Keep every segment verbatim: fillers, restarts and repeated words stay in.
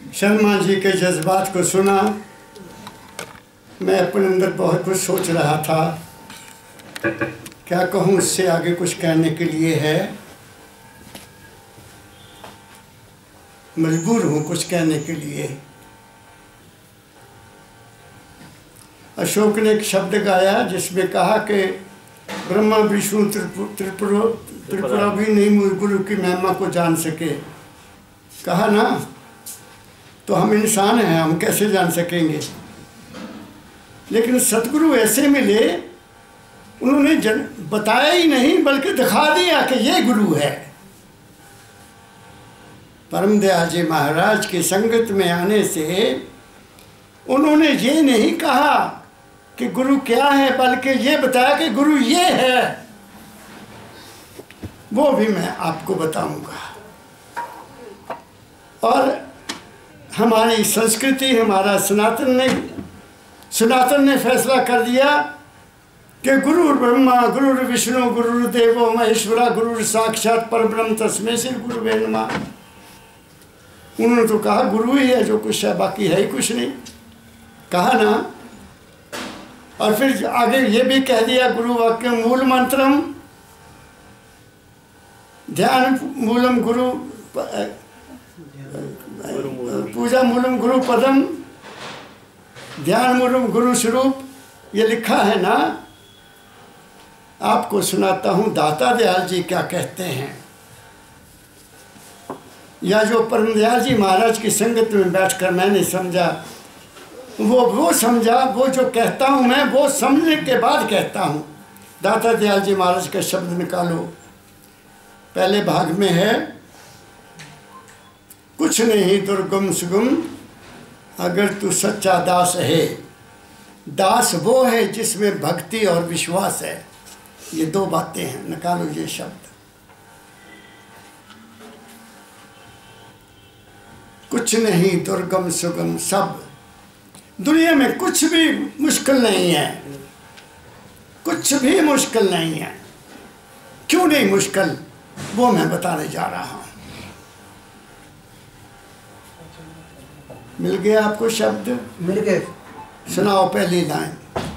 शर्मा जी के जज्बात को सुना। मैं अपने अंदर बहुत कुछ सोच रहा था, क्या कहूँ, इससे आगे कुछ कहने के लिए है, मजबूर हूँ कुछ कहने के लिए। अशोक ने एक शब्द गाया जिसमें कहा कि ब्रह्मा विष्णु त्रिपुरा त्रिपुरा भी नहीं गुरु की महिमा को जान सके। कहा ना, तो हम इंसान हैं, हम कैसे जान सकेंगे। लेकिन सतगुरु ऐसे मिले, उन्होंने जन बताया ही नहीं बल्कि दिखा दिया कि ये गुरु है। परम दयाल जी महाराज की संगत में आने से उन्होंने ये नहीं कहा कि गुरु क्या है, बल्कि ये बताया कि गुरु ये है। वो भी मैं आपको बताऊंगा। और हमारी संस्कृति, हमारा सनातन ने सनातन ने फैसला कर दिया कि गुरु ब्रह्मा गुरु विष्णु गुरु देवो महेश्वरा गुरु साक्षात परब्रह्म तस्मै श्री गुरुवे नमः। उन्होंने तो कहा गुरु ही है जो कुछ है, बाकी है ही कुछ नहीं, कहा ना। और फिर आगे ये भी कह दिया गुरु वाक्य मूल मंत्रम ध्यान मूलम गुरु पूजा मूलम गुरु पदम ध्यान मूलम गुरु स्वरूप, ये लिखा है ना। आपको सुनाता हूँ दाता दयाल जी क्या कहते हैं, या जो परम दयाल जी महाराज की संगत में बैठकर मैंने समझा, वो वो समझा, वो जो कहता हूँ मैं वो समझने के बाद कहता हूँ। दाता दयाल जी महाराज का शब्द निकालो, पहले भाग में है, कुछ नहीं दुर्गम सुगम अगर तू सच्चा दास है। दास वो है जिसमें भक्ति और विश्वास है। ये दो बातें हैं, निकालो ये शब्द। कुछ नहीं दुर्गम सुगम, सब दुनिया में कुछ भी मुश्किल नहीं है, कुछ भी मुश्किल नहीं है। क्यों नहीं मुश्किल, वो मैं बताने जा रहा हूँ। मिल गया आपको शब्द? मिल गए। सुनाओ पहली लाइन।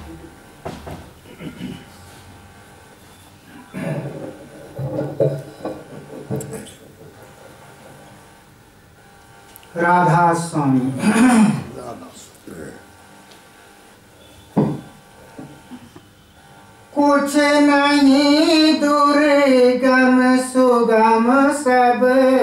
राधा स्वामी। कुछ नहीं दुर्गम सुगम सब,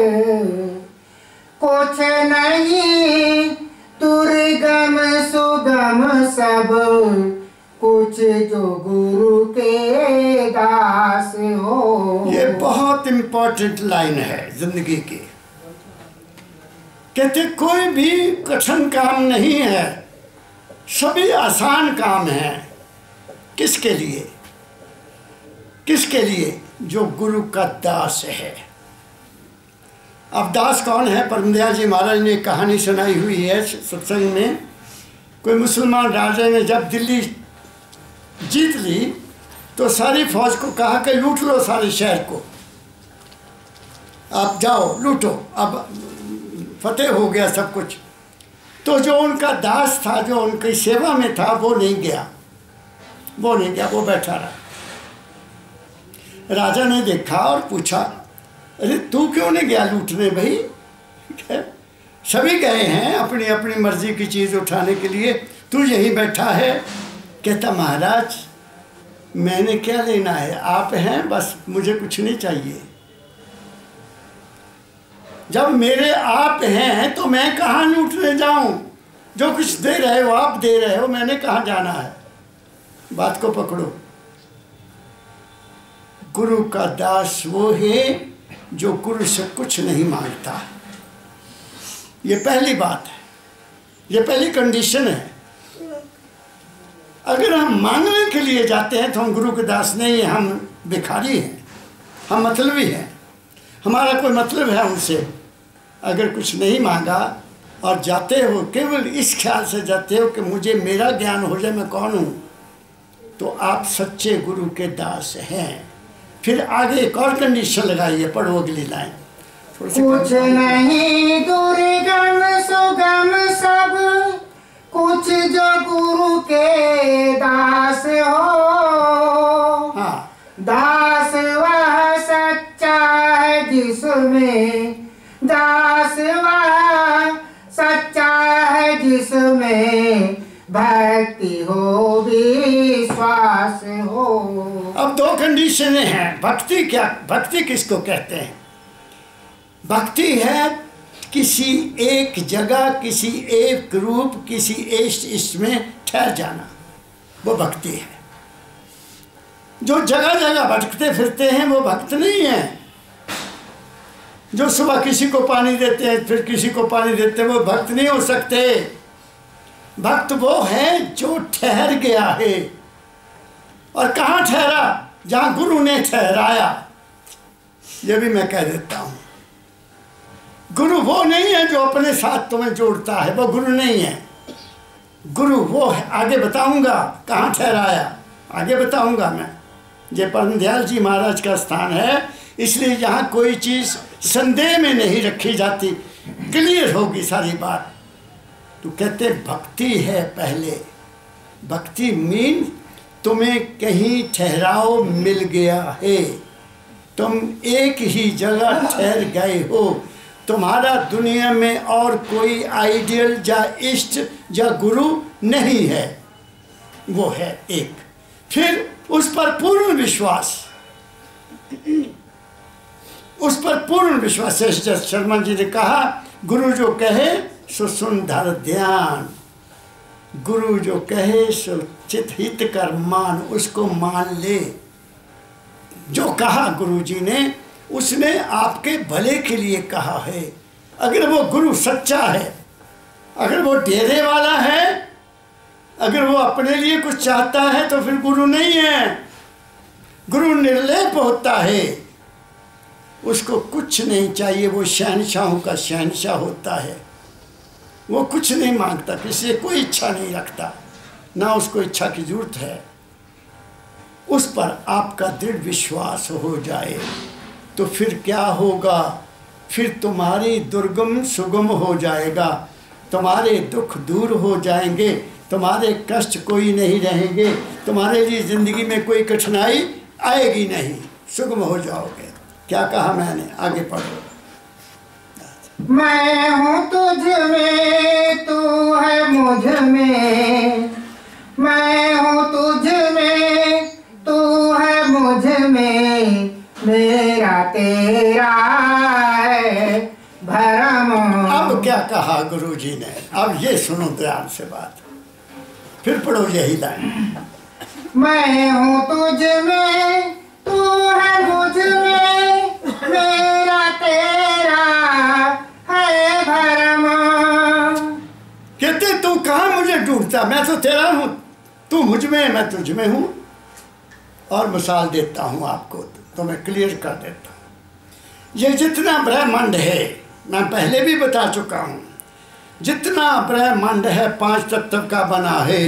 कुछ नहीं दुर्गम सुगम सब, कुछ जो गुरु के दास हो। ये बहुत इम्पोर्टेंट लाइन है जिंदगी की। कहते कोई भी कठिन काम नहीं है, सभी आसान काम है। किसके लिए? किसके लिए? जो गुरु का दास है। अब दास कौन है? परम दयाल जी महाराज ने कहानी सुनाई हुई है सत्संग में। कोई मुसलमान राजा ने जब दिल्ली जीत ली तो सारी फौज को कहा कि लूट लो सारे शहर को, आप जाओ लूटो, अब फतेह हो गया सब कुछ। तो जो उनका दास था, जो उनकी सेवा में था, वो नहीं गया, वो नहीं गया, वो बैठा रहा। राजा ने देखा और पूछा, अरे तू क्यों नहीं गया लूटने भाई? सभी गए हैं अपनी अपनी मर्जी की चीज़ उठाने के लिए, तू यहीं बैठा है। कहता महाराज मैंने क्या लेना है, आप हैं बस, मुझे कुछ नहीं चाहिए। जब मेरे आप हैं तो मैं कहाँ लूटने जाऊं? जो कुछ दे रहे हो आप दे रहे हो, मैंने कहाँ जाना है? बात को पकड़ो। गुरु का दास वो है जो गुरु से कुछ नहीं मांगता। ये पहली बात है, ये पहली कंडीशन है। अगर हम मांगने के लिए जाते हैं तो हम गुरु के दास नहीं हैं, हम भिखारी हैं, हम मतलबी हैं। हमारा कोई मतलब है उनसे। अगर कुछ नहीं मांगा और जाते हो केवल इस ख्याल से जाते हो कि मुझे मेरा ज्ञान हो जाए मैं कौन हूँ, तो आप सच्चे गुरु के दास हैं। फिर आगे एक और कंडीशन लगाइए, पढ़ो अगली लाइन। कुछ नहीं दुर्गम सुगम में दास वह सच्चा है जिसमें भक्ति हो विश्वास हो। अब दो कंडीशनें हैं। भक्ति क्या, भक्ति किसको कहते हैं? भक्ति है किसी एक जगह, किसी एक रूप, किसी एक इष्ट में ठहर जाना, वो भक्ति है। जो जगह जगह भटकते फिरते हैं वो भक्त नहीं है। जो सुबह किसी को पानी देते हैं फिर किसी को पानी देते हैं वो भक्त नहीं हो सकते। भक्त वो है जो ठहर गया है। और कहाँ ठहरा? जहाँ गुरु ने ठहराया। ये भी मैं कह देता हूँ, गुरु वो नहीं है जो अपने साथ तुम्हें जोड़ता है, वो गुरु नहीं है। गुरु वो है, आगे बताऊंगा कहाँ ठहराया, आगे बताऊंगा मैं। ये परम दयाल जी महाराज का स्थान है, इसलिए यहाँ कोई चीज़ संदेह में नहीं रखी जाती, क्लियर होगी सारी बात। तो कहते भक्ति है पहले। भक्ति मीन तुम्हें कहीं ठहराव मिल गया है, तुम एक ही जगह ठहर गए हो। तुम्हारा दुनिया में और कोई आइडियल या इष्ट या गुरु नहीं है, वो है एक। फिर उस पर पूर्ण विश्वास, उस पर पूर्ण विश्वास। जैसे शर्मा जी ने कहा, गुरु जो कहे सो सुन धर ध्यान, गुरु जो कहे सो चित हित कर मान, उसको मान ले। जो कहा गुरु जी ने उसने आपके भले के लिए कहा है। अगर वो गुरु सच्चा है, अगर वो डेरे वाला है, अगर वो अपने लिए कुछ चाहता है तो फिर गुरु नहीं है। गुरु निर्लेप होता है, उसको कुछ नहीं चाहिए, वो शहनशाहों का शहनशाह होता है। वो कुछ नहीं मांगता, किसी से कोई इच्छा नहीं रखता, ना उसको इच्छा की जरूरत है। उस पर आपका दृढ़ विश्वास हो जाए तो फिर क्या होगा? फिर तुम्हारी दुर्गम सुगम हो जाएगा, तुम्हारे दुख दूर हो जाएंगे, तुम्हारे कष्ट कोई नहीं रहेंगे, तुम्हारे लिए ज़िंदगी में कोई कठिनाई आएगी नहीं, सुगम हो जाओगे। क्या कहा मैंने? आगे पढ़ो। मैं हूँ तुझ में, तू है मुझ में, मैं हूँ तुझ में, तू है मुझ में, मेरा तेरा है भरम। अब क्या कहा गुरु जी ने? अब ये सुनो ध्यान से बात, फिर पढ़ो यही लाइन। मैं हूँ तुझ में, तू है मुझ में, मेरा तेरा है भरम। कहते तू कहाँ मुझे ढूंढता, मैं तो तेरा हूँ, तू मुझ में, मैं तुझ में हूँ। और मिसाल देता हूँ आपको, तो मैं क्लियर कर देता हूँ। ये जितना ब्रह्मांड है, मैं पहले भी बता चुका हूँ, जितना ब्रह्मांड है पांच तत्व का बना है।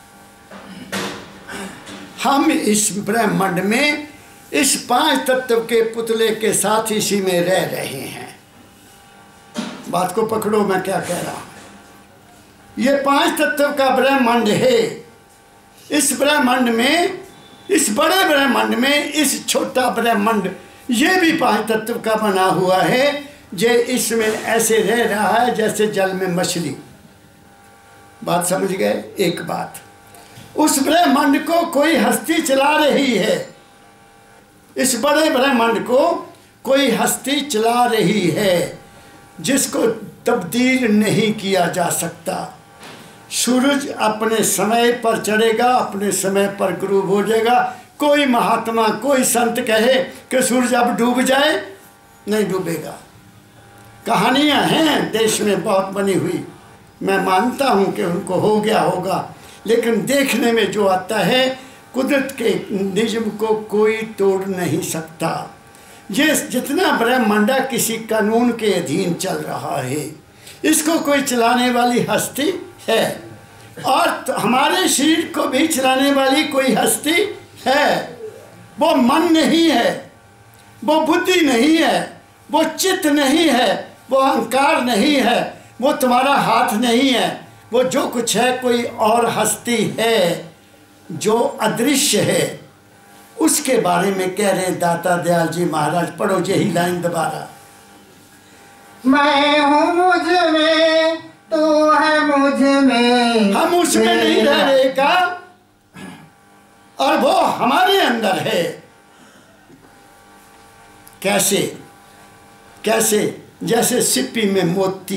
हम इस ब्रह्मांड में इस पांच तत्व के पुतले के साथ इसी में रह रहे हैं। बात को पकड़ो मैं क्या कह रहा हूँ। ये पांच तत्व का ब्रह्मांड है। इस ब्रह्मांड में, इस बड़े ब्रह्मांड में, इस छोटा ब्रह्मांड ये भी पांच तत्व का बना हुआ है। जे इसमें ऐसे रह रहा है जैसे जल में मछली। बात समझ गए? एक बात, उस ब्रह्मांड को कोई हस्ती चला रही है, इस बड़े ब्रह्मांड को कोई हस्ती चला रही है जिसको तब्दील नहीं किया जा सकता। सूरज अपने समय पर चढ़ेगा, अपने समय पर गुरूब हो जाएगा। कोई महात्मा, कोई संत कहे कि सूरज अब डूब जाए, नहीं डूबेगा। कहानियां हैं देश में बहुत बनी हुई, मैं मानता हूं कि उनको हो गया होगा, लेकिन देखने में जो आता है, कुदरत के नियम को कोई तोड़ नहीं सकता। ये जितना ब्रह्मांड किसी कानून के अधीन चल रहा है, इसको कोई चलाने वाली हस्ती है, और तो हमारे शरीर को भी चलाने वाली कोई हस्ती है। वो मन नहीं है, वो बुद्धि नहीं है, वो चित्त नहीं है, वो अहंकार नहीं है, वो तुम्हारा हाथ नहीं है। वो जो कुछ है कोई और हस्ती है जो अदृश्य है। उसके बारे में कह रहे हैं दाता दयाल जी महाराज। पढ़ो यही लाइन दोबारा। मैं हूँ मुझ में, तू है मुझ में। हम उसमें नहीं रह रहे का, और वो हमारे अंदर है। कैसे? कैसे? जैसे सिप्पी में मोती,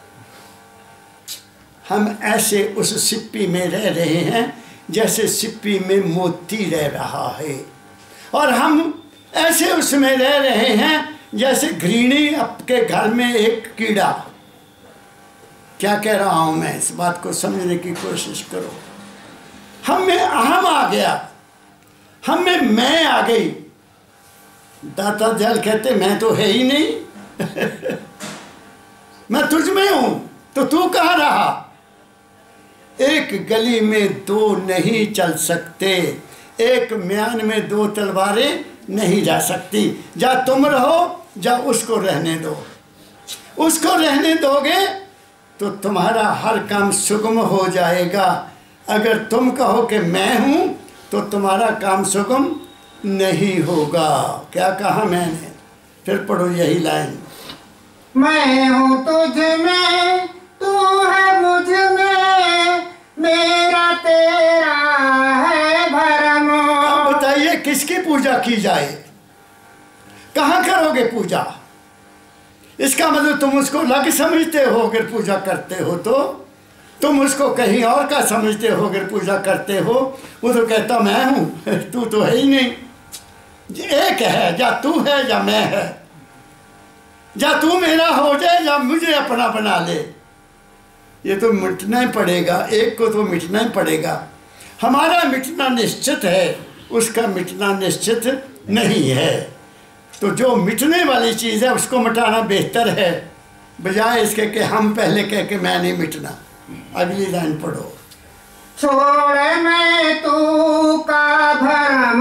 हम ऐसे उस सिप्पी में रह रहे हैं जैसे सिप्पी में मोती रह रहा है, और हम ऐसे उसमें रह रहे हैं जैसे गृहिणी आपके घर में एक कीड़ा। क्या कह रहा हूं मैं? इस बात को समझने की कोशिश करो। हम में अहम आ गया, हम में मैं आ गई। दाता दयाल कहते मैं तो है ही नहीं मैं तुझ में हूं, तो तू कहाँ रहा? एक गली में दो नहीं चल सकते, एक म्यान में दो तलवारें नहीं जा सकती। जा तुम रहो, जा उसको रहने दो। उसको रहने दोगे तो तुम्हारा हर काम सुगम हो जाएगा। अगर तुम कहो कि मैं हूं तो तुम्हारा काम सुगम नहीं होगा। क्या कहा मैंने? फिर पढ़ो यही लाइन। मैं हूँ तुझ में, तू है मुझ में, मेरा तेरा है भरम। अब बताइए किसकी पूजा की जाए? कहाँ करोगे पूजा? इसका मतलब तुम उसको अलग समझते हो अगर पूजा करते हो तो, तुम उसको कहीं और का समझते हो अगर पूजा करते हो। वो तो कहता मैं हूँ, तू तो है ही नहीं। एक है, या तू है या मैं है, या तू मेरा हो जाए या मुझे अपना बना ले। ये तो मिटना ही पड़ेगा, एक को तो मिटना ही पड़ेगा। हमारा मिटना निश्चित है, उसका मिटना निश्चित नहीं है। तो जो मिटने वाली चीज़ है उसको मिटाना बेहतर है, बजाय इसके कि हम पहले कह के मैं नहीं मिटना। अगली लाइन पढ़ो। छोड़ मैं तू का भरम,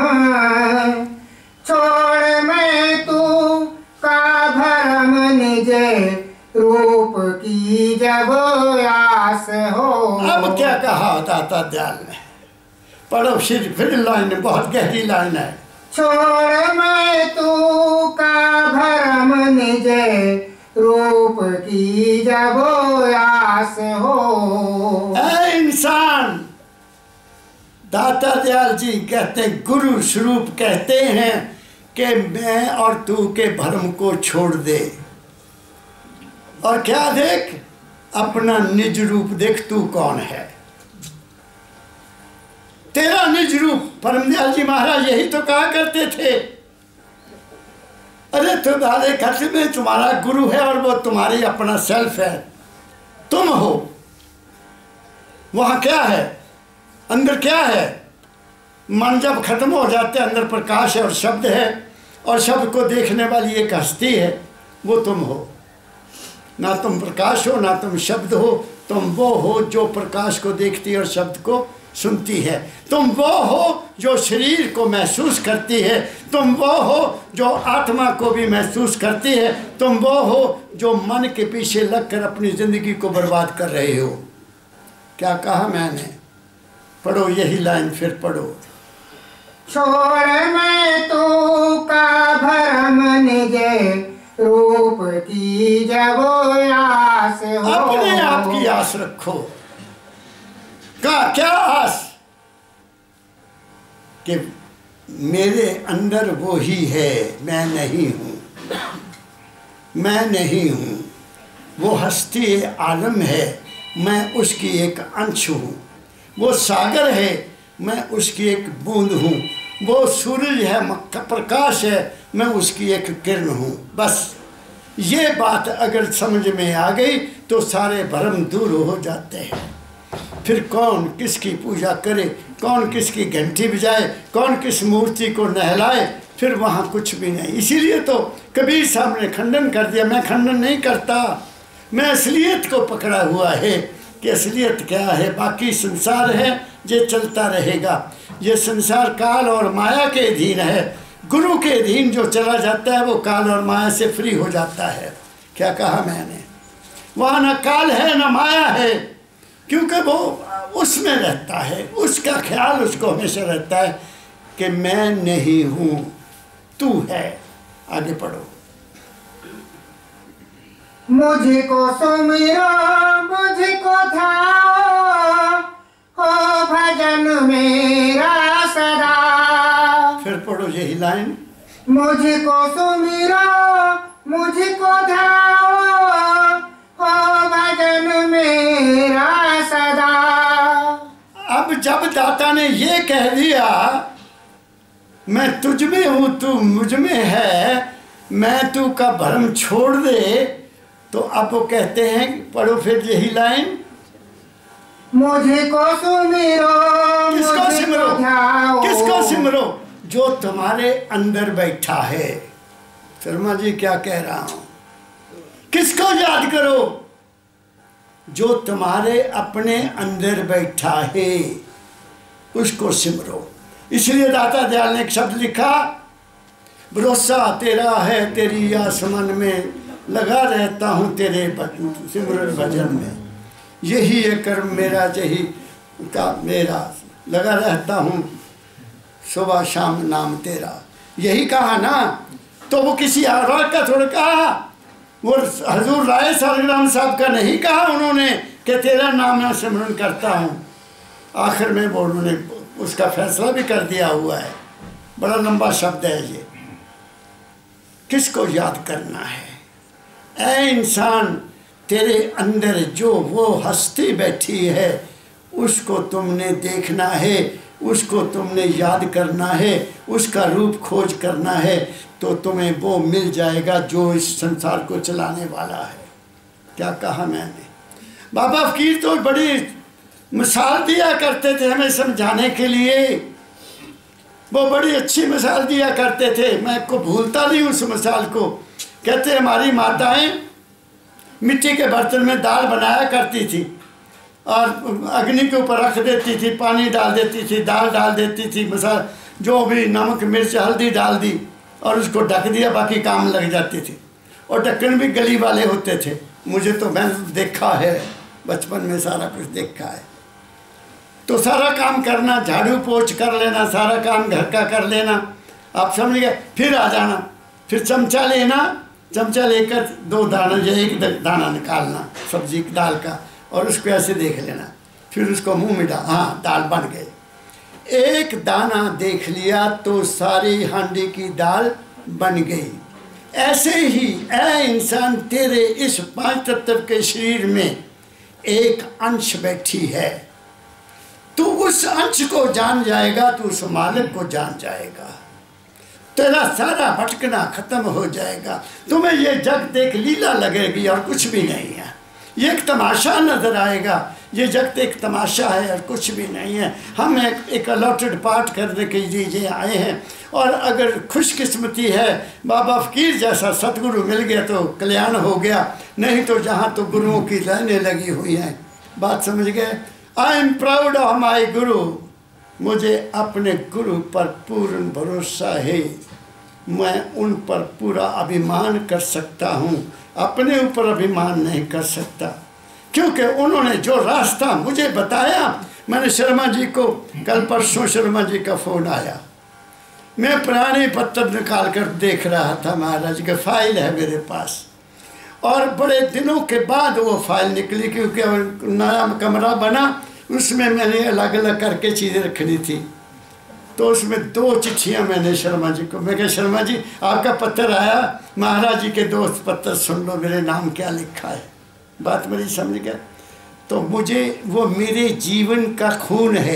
छोड़ मैं तू का भरम, निज रूप की जब आस हो। अब क्या कहा दाता दयाल ने? पढ़ो फिर फिर लाइन, बहुत गहरी लाइन है। छोड़ मैं तू का भरम, निज रूप की जब आस हो। ऐ इंसान, दाता दयाल जी कहते, गुरु स्वरूप कहते हैं कि मैं और तू के भ्रम को छोड़ दे, और क्या देख? अपना निज रूप देख, तू कौन है। तेरा निज रूप। परमदयाल जी महाराज यही तो कहा करते थे, अरे तुम्हारे घर में तुम्हारा गुरु है और वो तुम्हारी अपना सेल्फ है, तुम हो। वहाँ क्या है? अंदर क्या है? मन जब खत्म हो जाते अंदर प्रकाश है और शब्द है, और शब्द को देखने वाली एक हस्ती है, वो तुम हो। ना तुम प्रकाश हो ना तुम शब्द हो, तुम वो हो जो प्रकाश को देखती है और शब्द को सुनती है। तुम वो हो जो शरीर को महसूस करती है, तुम वो हो जो आत्मा को भी महसूस करती है, तुम वो हो जो मन के पीछे लगकर अपनी ज़िंदगी को बर्बाद कर रहे हो। क्या कहा मैंने? पढ़ो यही लाइन, फिर पढ़ो। छोड़ मैं तू का भरम, निज रूप की जब आस हो। अपने आप की आस रखो। का क्या आस? कि मेरे अंदर वो ही है, मैं नहीं हूँ, मैं नहीं हूँ। वो हस्ती आलम है, मैं उसकी एक अंश हूँ। वो सागर है, मैं उसकी एक बूंद हूँ। वो सूरज है, प्रकाश है, मैं उसकी एक किरण हूँ। बस ये बात अगर समझ में आ गई तो सारे भ्रम दूर हो जाते हैं। फिर कौन किसकी पूजा करे, कौन किसकी घंटी बजाए, कौन किस मूर्ति को नहलाए, फिर वहाँ कुछ भी नहीं। इसीलिए तो कबीर साहब ने खंडन कर दिया। मैं खंडन नहीं करता, मैं असलियत को पकड़ा हुआ है कि असलियत क्या है। बाकी संसार है, ये चलता रहेगा। ये संसार काल और माया के अधीन है। गुरु के अधीन जो चला जाता है वो काल और माया से फ्री हो जाता है। क्या कहा मैंने? वहाँ न काल है न माया है, क्योंकि वो उसमें रहता है। उसका ख्याल उसको हमेशा रहता है कि मैं नहीं हूँ, तू है। आगे पढ़ो। मुझको सुमिरो मुझको ध्याओ, हो भजन मेरा सदा। फिर पढ़ो यही लाइन। मुझको सुमिरो मुझको ध्याओ, हो भजन मेरा सदा। अब जब दाता ने ये कह दिया मैं तुझ में हूँ तू मुझ में है, मैं तू का भ्रम छोड़ दे, तो अब वो कहते हैं, पढ़ो फिर यही लाइन। मुझको सुमिरो किसको सिमरो? ध्याओ। किसको सिमरो? जो तुम्हारे अंदर बैठा है। शर्मा जी क्या कह रहा हूं, किसको याद करो? जो तुम्हारे अपने अंदर बैठा है उसको सिमरो। इसलिए दाता दयाल ने एक शब्द लिखा, भरोसा तेरा है तेरी आसमान में, लगा रहता हूँ तेरे सिमरन भजन में। यही है कर्म मेरा यही का मेरा, लगा रहता हूँ सुबह शाम नाम तेरा। यही कहा ना, तो वो किसी और का थोड़ा कहा, वो हजूर राय सालग्राम साहब का नहीं कहा उन्होंने कि तेरा नाम मैं सिमरन करता हूँ। आखिर में वो उन्होंने उसका फैसला भी कर दिया हुआ है। बड़ा लंबा शब्द है ये। किसको याद करना है? ऐ इंसान, तेरे अंदर जो वो हस्ती बैठी है उसको तुमने देखना है, उसको तुमने याद करना है, उसका रूप खोज करना है, तो तुम्हें वो मिल जाएगा जो इस संसार को चलाने वाला है। क्या कहा मैंने? बाबा फकीर तो बड़ी मिसाल दिया करते थे हमें समझाने के लिए, वो बड़ी अच्छी मिसाल दिया करते थे, मैं को भूलता नहीं उस मिसाल को। कहते हमारी माताएं मिट्टी के बर्तन में दाल बनाया करती थी और अग्नि के ऊपर रख देती थी, पानी डाल देती थी, दाल डाल देती थी, मसाला जो भी नमक मिर्च हल्दी डाल दी और उसको ढक दिया, बाकी काम लग जाती थी। और ढक्कन भी गली वाले होते थे, मुझे तो मैं देखा है बचपन में, सारा कुछ देखा है। तो सारा काम करना, झाड़ू पोछ कर लेना, सारा काम घर का कर लेना, आप समझ गए। फिर आ जाना, फिर चमचा लेना, चमचा लेकर दो दाना या एक दाना निकालना सब्जी दाल का और उसको ऐसे देख लेना, फिर उसको मुंह में डाल, हाँ दाल बन गई। एक दाना देख लिया तो सारी हांडी की दाल बन गई। ऐसे ही ऐ इंसान, तेरे इस पांच तत्व के शरीर में एक अंश बैठी है, तू उस अंश को जान जाएगा, तू उस मालिक को जान जाएगा, तेरा सारा भटकना खत्म हो जाएगा। तुम्हें ये जग देख लीला लगेगी और कुछ भी नहीं है, ये एक तमाशा नजर आएगा। ये जगत एक तमाशा है और कुछ भी नहीं है। हम एक, एक अलॉटेड पार्ट करने के लिए आए हैं, और अगर खुशकिस्मती है बाबा फकीर जैसा सतगुरु मिल गया तो कल्याण हो गया, नहीं तो जहाँ तो गुरुओं की लाइनें लगी हुई हैं। बात समझ गए? I am proud of my guru, मुझे अपने गुरु पर पूर्ण भरोसा है, मैं उन पर पूरा अभिमान कर सकता हूँ, अपने ऊपर अभिमान नहीं कर सकता, क्योंकि उन्होंने जो रास्ता मुझे बताया। मैंने शर्मा जी को कल परसों शर्मा जी का फ़ोन आया, मैं पुराने पत्र निकाल कर देख रहा था, महाराज की फ़ाइल है मेरे पास, और बड़े दिनों के बाद वो फाइल निकली, क्योंकि नया कमरा बना, उसमें मैंने अलग अलग करके चीज़ें रखनी थी। तो उसमें दो चिट्ठियाँ मैंने शर्मा जी को, मैं कहा शर्मा जी आपका पत्र आया, महाराज जी के दोस्त पत्र सुन लो, मेरे नाम क्या लिखा है। बात मेरी समझ गया? तो मुझे वो मेरे जीवन का खून है,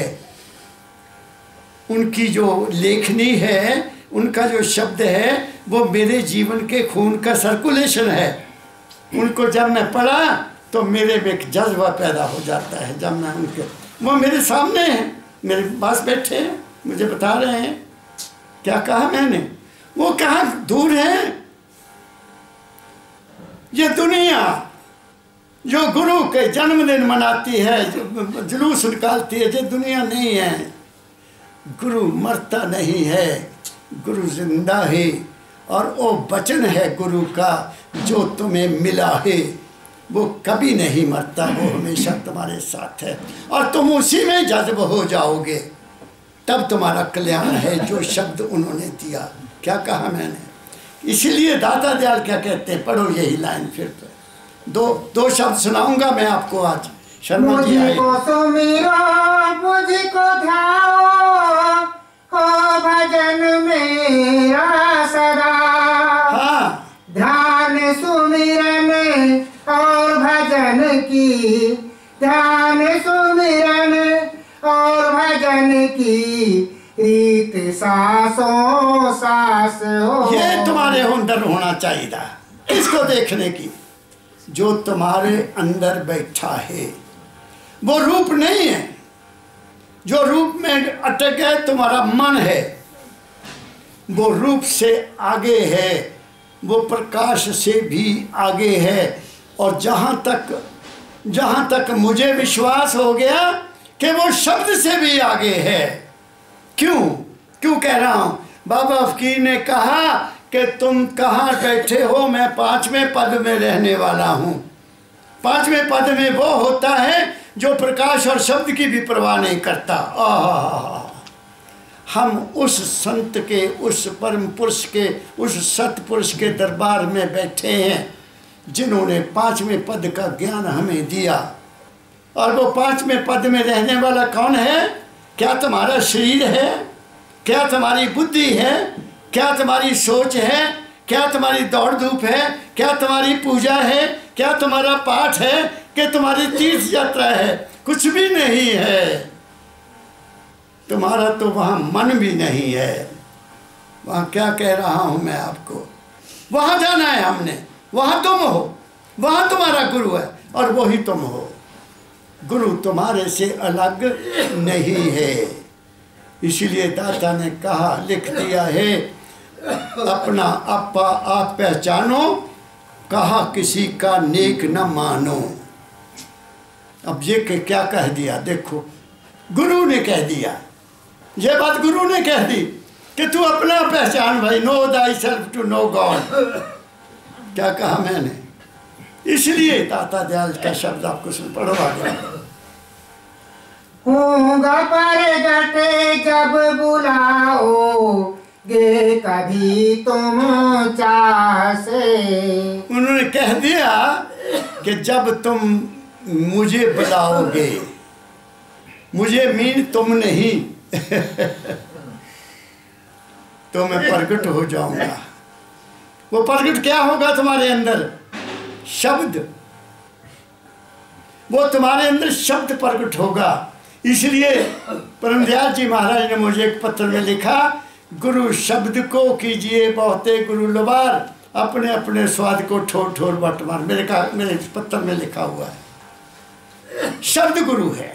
उनकी जो लेखनी है, उनका जो शब्द है, वो मेरे जीवन के खून का सर्कुलेशन है। उनको जब मैं पढ़ा तो मेरे में एक जज्बा पैदा हो जाता है। जब मैं उनके, वो मेरे सामने हैं, मेरे पास बैठे हैं, मुझे बता रहे हैं क्या कहा मैंने। वो कहाँ दूर है, ये दुनिया जो गुरु के जन्मदिन मनाती है, जो जुलूस निकालती है, ये दुनिया नहीं है। गुरु मरता नहीं है, गुरु जिंदा है, और वो वचन है गुरु का जो तुम्हें मिला है, वो कभी नहीं मरता, वो हमेशा तुम्हारे साथ है, और तुम उसी में जज्ब हो जाओगे, तब तुम्हारा कल्याण है। जो शब्द उन्होंने दिया, क्या कहा मैंने? इसलिए दाता दयाल क्या कहते हैं, पढ़ो यही लाइन फिर तो। दो दो शब्द सुनाऊंगा मैं आपको आज। शर्मा जी आए। मुझको सुमिरो मुझको ध्याओ, हो भजन मेरा सदा। हाँ, ध्यान सुमिरन और भजन की, ध्यान सुमिरन और भजन की रीत सांसों सांस हो। ये तुम्हारे अंदर होना चाहिए था। इसको देखने की, जो तुम्हारे अंदर बैठा है वो रूप नहीं है। जो रूप में अटक है तुम्हारा मन है, वो रूप से आगे है, वो प्रकाश से भी आगे है। और जहाँ तक जहाँ तक मुझे विश्वास हो गया कि वो शब्द से भी आगे है। क्यों क्यों कह रहा हूँ? बाबा फकीर ने कहा कि तुम कहाँ बैठे हो, मैं पांचवें पद में रहने वाला हूँ। पांचवें पद में वो होता है जो प्रकाश और शब्द की भी परवाह नहीं करता। आहा, हम उस संत के, उस परम पुरुष के, उस सतपुरुष के दरबार में बैठे हैं जिन्होंने पांचवें पद का ज्ञान हमें दिया। और वो पांचवें पद में रहने वाला कौन है? क्या तुम्हारा शरीर है? क्या तुम्हारी बुद्धि है? क्या तुम्हारी सोच है? क्या तुम्हारी दौड़ धूप है? क्या तुम्हारी पूजा है? क्या तुम्हारा पाठ है? कि तुम्हारी तीर्थ यात्रा है? कुछ भी नहीं है। तुम्हारा तो वहाँ मन भी नहीं है। वहाँ क्या कह रहा हूँ मैं आपको, वहाँ जाना है हमने। वहाँ तुम हो, वहाँ तुम्हारा गुरु है और वही तुम हो। गुरु तुम्हारे से अलग नहीं है। इसीलिए दाता ने कहा, लिख दिया है, अपना आपा आप पहचानो, कहा किसी का नेक न मानो। अब ये क्या कह दिया? देखो, गुरु ने कह दिया, ये बात गुरु ने कह दी कि तू अपना पहचान भाई, know thy self to know God. क्या कहा मैंने? इसलिए दाता दयाल का शब्द आपको सुन पढ़ो आगे। होगा प्रगट जब बुलाओगे कभी तुम चासे। उन्होंने कह दिया कि जब तुम मुझे बुलाओगे, मुझे मीन तुम नहीं तो मैं प्रगट हो जाऊंगा। वो प्रगट क्या होगा तुम्हारे अंदर? शब्द। वो तुम्हारे अंदर शब्द प्रगट होगा। इसलिए परमदयाल जी महाराज ने मुझे एक पत्र में लिखा, गुरु शब्द को कीजिए बहुते गुरु लबार, अपने अपने स्वाद को ठोर ठोर बटमार। मेरे का मेरे पत्र में लिखा हुआ है, शब्द गुरु है।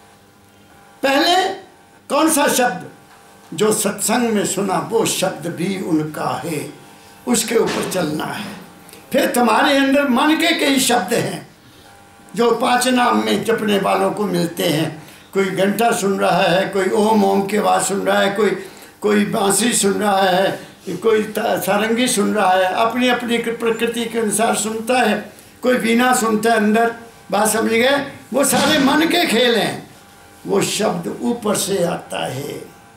पहले कौन सा शब्द? जो सत्संग में सुना वो शब्द भी उनका है, उसके ऊपर चलना है। फिर तुम्हारे अंदर मन के कई शब्द हैं जो पांच नाम में जपने वालों को मिलते हैं। कोई घंटा सुन रहा है, कोई ओम ओम की आवाज़ सुन रहा है, कोई कोई बांसुरी सुन रहा है, कोई सारंगी सुन रहा है, अपनी अपनी प्रकृति के अनुसार सुनता है। कोई बीना सुनता है अंदर, बात समझ गए? वो सारे मन के खेल हैं। वो शब्द ऊपर से आता है,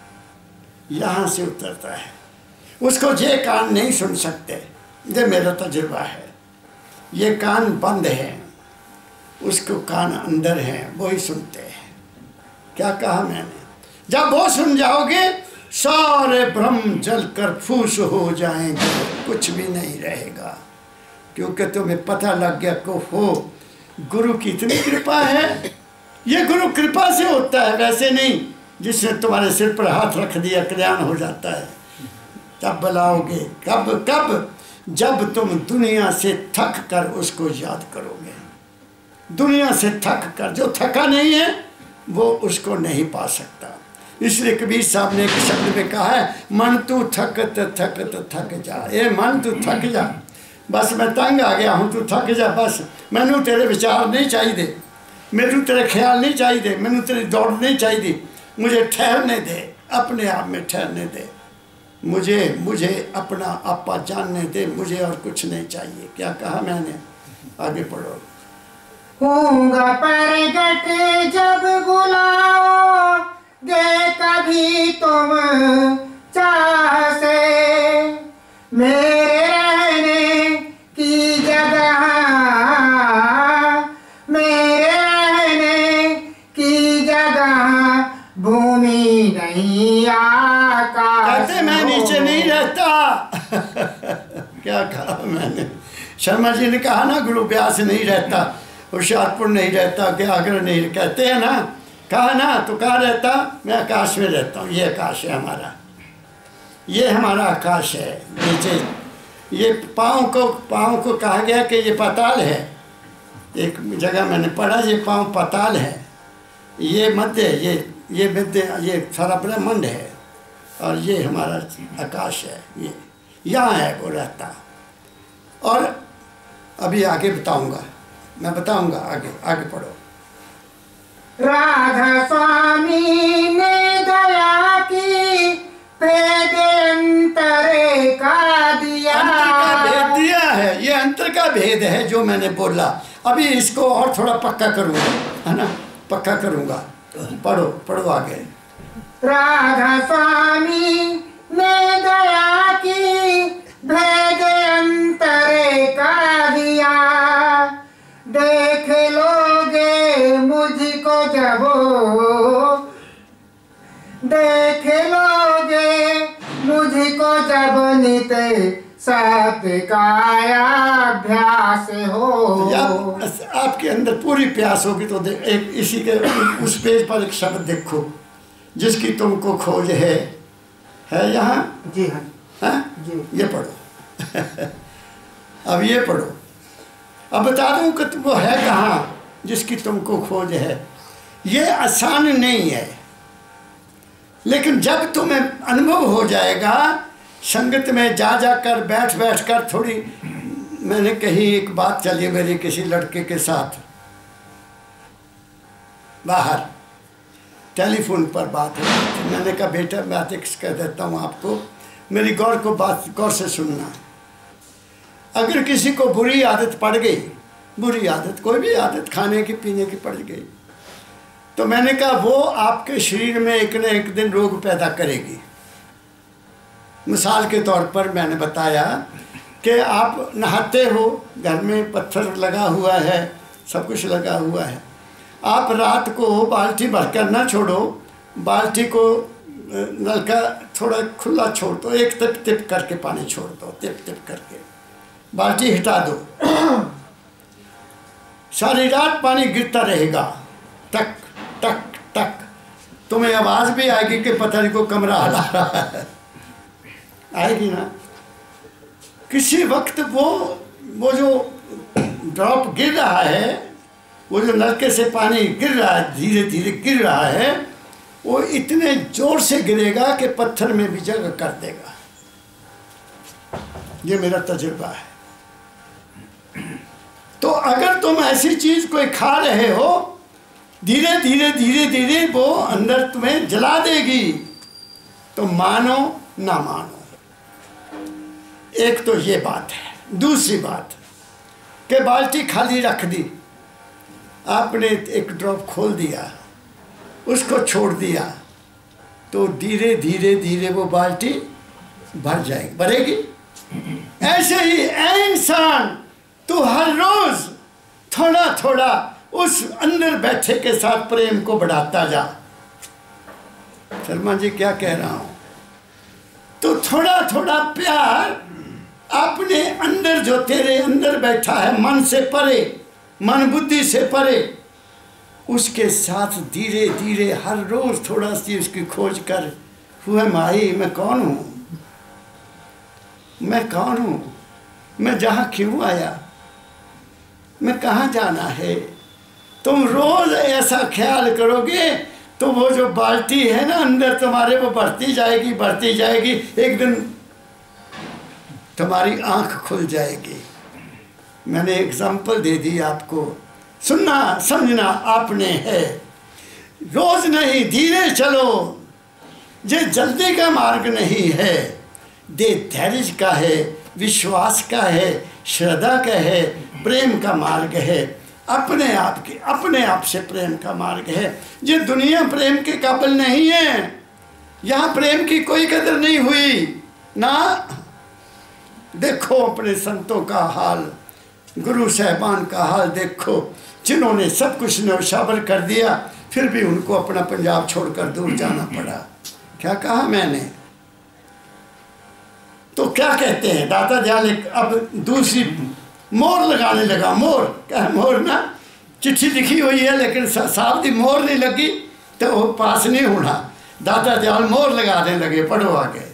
यहाँ से उतरता है, उसको ये कान नहीं सुन सकते। ये मेरा तजुर्बा है। ये कान बंद है, उसको कान अंदर हैं, वही सुनते हैं। क्या कहा मैंने? जब वो सुन जाओगे सारे ब्रह्म जल कर फूस हो जाएंगे, कुछ भी नहीं रहेगा। क्योंकि तुम्हें पता लग गया को हो गुरु की इतनी कृपा है। ये गुरु कृपा से होता है, वैसे नहीं जिसने तुम्हारे सिर पर हाथ रख दिया कल्याण हो जाता है। तब बुलाओगे कब? कब? जब तुम दुनिया से थक कर उसको याद करोगे। दुनिया से थक कर, जो थका नहीं है वो उसको नहीं पा सकता। इसलिए कबीर साहब ने एक शब्द में कहा है, मन तू थकत थकत थक जा। ए मन तू थक जा, बस मैं तंग आ गया हूँ, तू थक जा बस। मैनू तेरे विचार नहीं चाहिए, मैनू तेरे ख्याल नहीं चाहिए, मैनू तेरी दौड़ नहीं चाहिए। मुझे ठहरने दे, अपने आप में ठहरने दे। मुझे मुझे अपना आपा जानने दे, मुझे और कुछ नहीं चाहिए। क्या कहा मैंने? आगे पढ़ो। होगा प्रगट जब बुलाओगे कभी तुम चाह से, मेरे रहने की जगह क्या कहा मैंने? शर्मा जी ने कहा ना गुरु व्यास नहीं रहता, होशियारपुर नहीं रहता, क्या आगरा नहीं कहते हैं ना, कहा ना, तो कहाँ रहता? मैं आकाश में रहता हूँ। ये आकाश है हमारा, ये हमारा आकाश है। नीचे ये पाँव को पाँव को कहा गया कि ये पाताल है। एक जगह मैंने पढ़ा ये पाँव पाताल है, ये मध्य, ये ये मध्य, ये सारा ब्रह्मांड है, और ये हमारा आकाश है। ये यहाँ है वो रहता। और अभी आगे बताऊंगा, मैं बताऊंगा आगे, आगे पढ़ो। राधा स्वामी ने दया की, भेद अंतरे का दिया। अंतर का भेद दिया है, ये अंतर का भेद है जो मैंने बोला। अभी इसको और थोड़ा पक्का करूंगा, है ना, पक्का करूंगा। पढ़ो पढ़ो आगे। राधा स्वामी ने दया की, भेद अंतरे का दिया। देख लोगे मुझको जब, देख लोगे मुझको जब नित सत्य काया अभ्यास हो। आप, आपके अंदर पूरी प्यास होगी तो देख, एक इसी के उस पेज पर एक शब्द देखो, जिसकी तुमको खोज है, है यहाँ? जी हाँ, हाँ जी। ये पढ़ो। अब ये पढ़ो। अब बता दूं कि तुम वो है कहाँ जिसकी तुमको खोज है। ये आसान नहीं है, लेकिन जब तुम्हें अनुभव हो जाएगा, संगत में जा जा कर बैठ बैठ कर थोड़ी, मैंने कही एक बात चली मेरी किसी लड़के के साथ, बाहर टेलीफोन पर बात हो रही थी। मैंने कहा बेटा बात एक कह देता हूँ आपको, मेरी गौर को बात गौर से सुनना। अगर किसी को बुरी आदत पड़ गई, बुरी आदत कोई भी आदत खाने की पीने की पड़ गई, तो मैंने कहा वो आपके शरीर में एक न एक दिन रोग पैदा करेगी। मिसाल के तौर पर मैंने बताया कि आप नहाते हो, घर में पत्थर लगा हुआ है, सब कुछ लगा हुआ है, आप रात को बाल्टी भरकर ना छोड़ो, बाल्टी को नलका थोड़ा खुला छोड़ दो, एक टिप टिप करके पानी छोड़ दो, टिप टिप करके बाल्टी हटा दो, सारी रात पानी गिरता रहेगा, टक टक टक। तुम्हें आवाज़ भी आएगी कि पता नहीं को कमरा हला रहा है, आएगी ना। किसी वक्त वो वो जो ड्रॉप गिर रहा है, वो जो नलके से पानी गिर रहा है, धीरे धीरे गिर रहा है, वो इतने जोर से गिरेगा कि पत्थर में भी जगह कर देगा। ये मेरा तजुर्बा है। तो अगर तुम ऐसी चीज कोई खा रहे हो, धीरे धीरे धीरे धीरे वो अंदर तुम्हें जला देगी, तो मानो ना मानो। एक तो ये बात है। दूसरी बात कि बाल्टी खाली रख दी, आपने एक ड्रॉप खोल दिया, उसको छोड़ दिया, तो धीरे धीरे धीरे वो बाल्टी भर जाएगी, भरेगी। ऐसे ही ऐ इंसान, तू हर रोज थोड़ा थोड़ा उस अंदर बैठे के साथ प्रेम को बढ़ाता जा। शर्मा जी क्या कह रहा हूं, तो थोड़ा थोड़ा प्यार अपने अंदर जो तेरे अंदर बैठा है, मन से परे, मन बुद्धि से परे, उसके साथ धीरे धीरे हर रोज थोड़ा सी उसकी खोज कर। हुआ माई, मैं कौन हूँ, मैं कौन हूँ, मैं जहाँ क्यों आया, मैं कहाँ जाना है। तुम रोज ऐसा ख्याल करोगे तो वो जो बाल्टी है ना अंदर तुम्हारे, वो बढ़ती जाएगी बढ़ती जाएगी, एक दिन तुम्हारी आंख खुल जाएगी। मैंने एग्जाम्पल दे दी आपको, सुनना समझना आपने है। रोज नहीं, धीरे चलो। ये जल्दी का मार्ग नहीं है, दे धैर्य का है, विश्वास का है, श्रद्धा का है, प्रेम का मार्ग है, अपने आप के अपने आप से प्रेम का मार्ग है। ये दुनिया प्रेम के काबिल नहीं है, यहाँ प्रेम की कोई कदर नहीं हुई ना। देखो अपने संतों का हाल, गुरु साहबान का हाल देखो, जिन्होंने सब कुछ न्यौछावर कर दिया, फिर भी उनको अपना पंजाब छोड़कर दूर जाना पड़ा। क्या कहा मैंने, तो क्या कहते हैं, दाता दयाल एक अब दूसरी मोहर लगाने लगा। मोहर क्या, मोहर ना चिट्ठी लिखी हुई है लेकिन साहब की मोहर नहीं लगी तो वो पास नहीं होना। दाता दयाल मोहर लगाने लगे, पढ़ो आगे।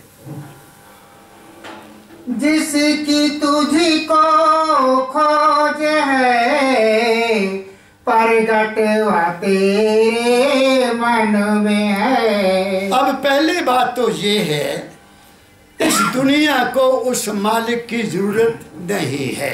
जिसकी तुझी को खोज है प्रगट वह तेरे मन में है। अब पहली बात तो ये है, इस दुनिया को उस मालिक की जरूरत नहीं है।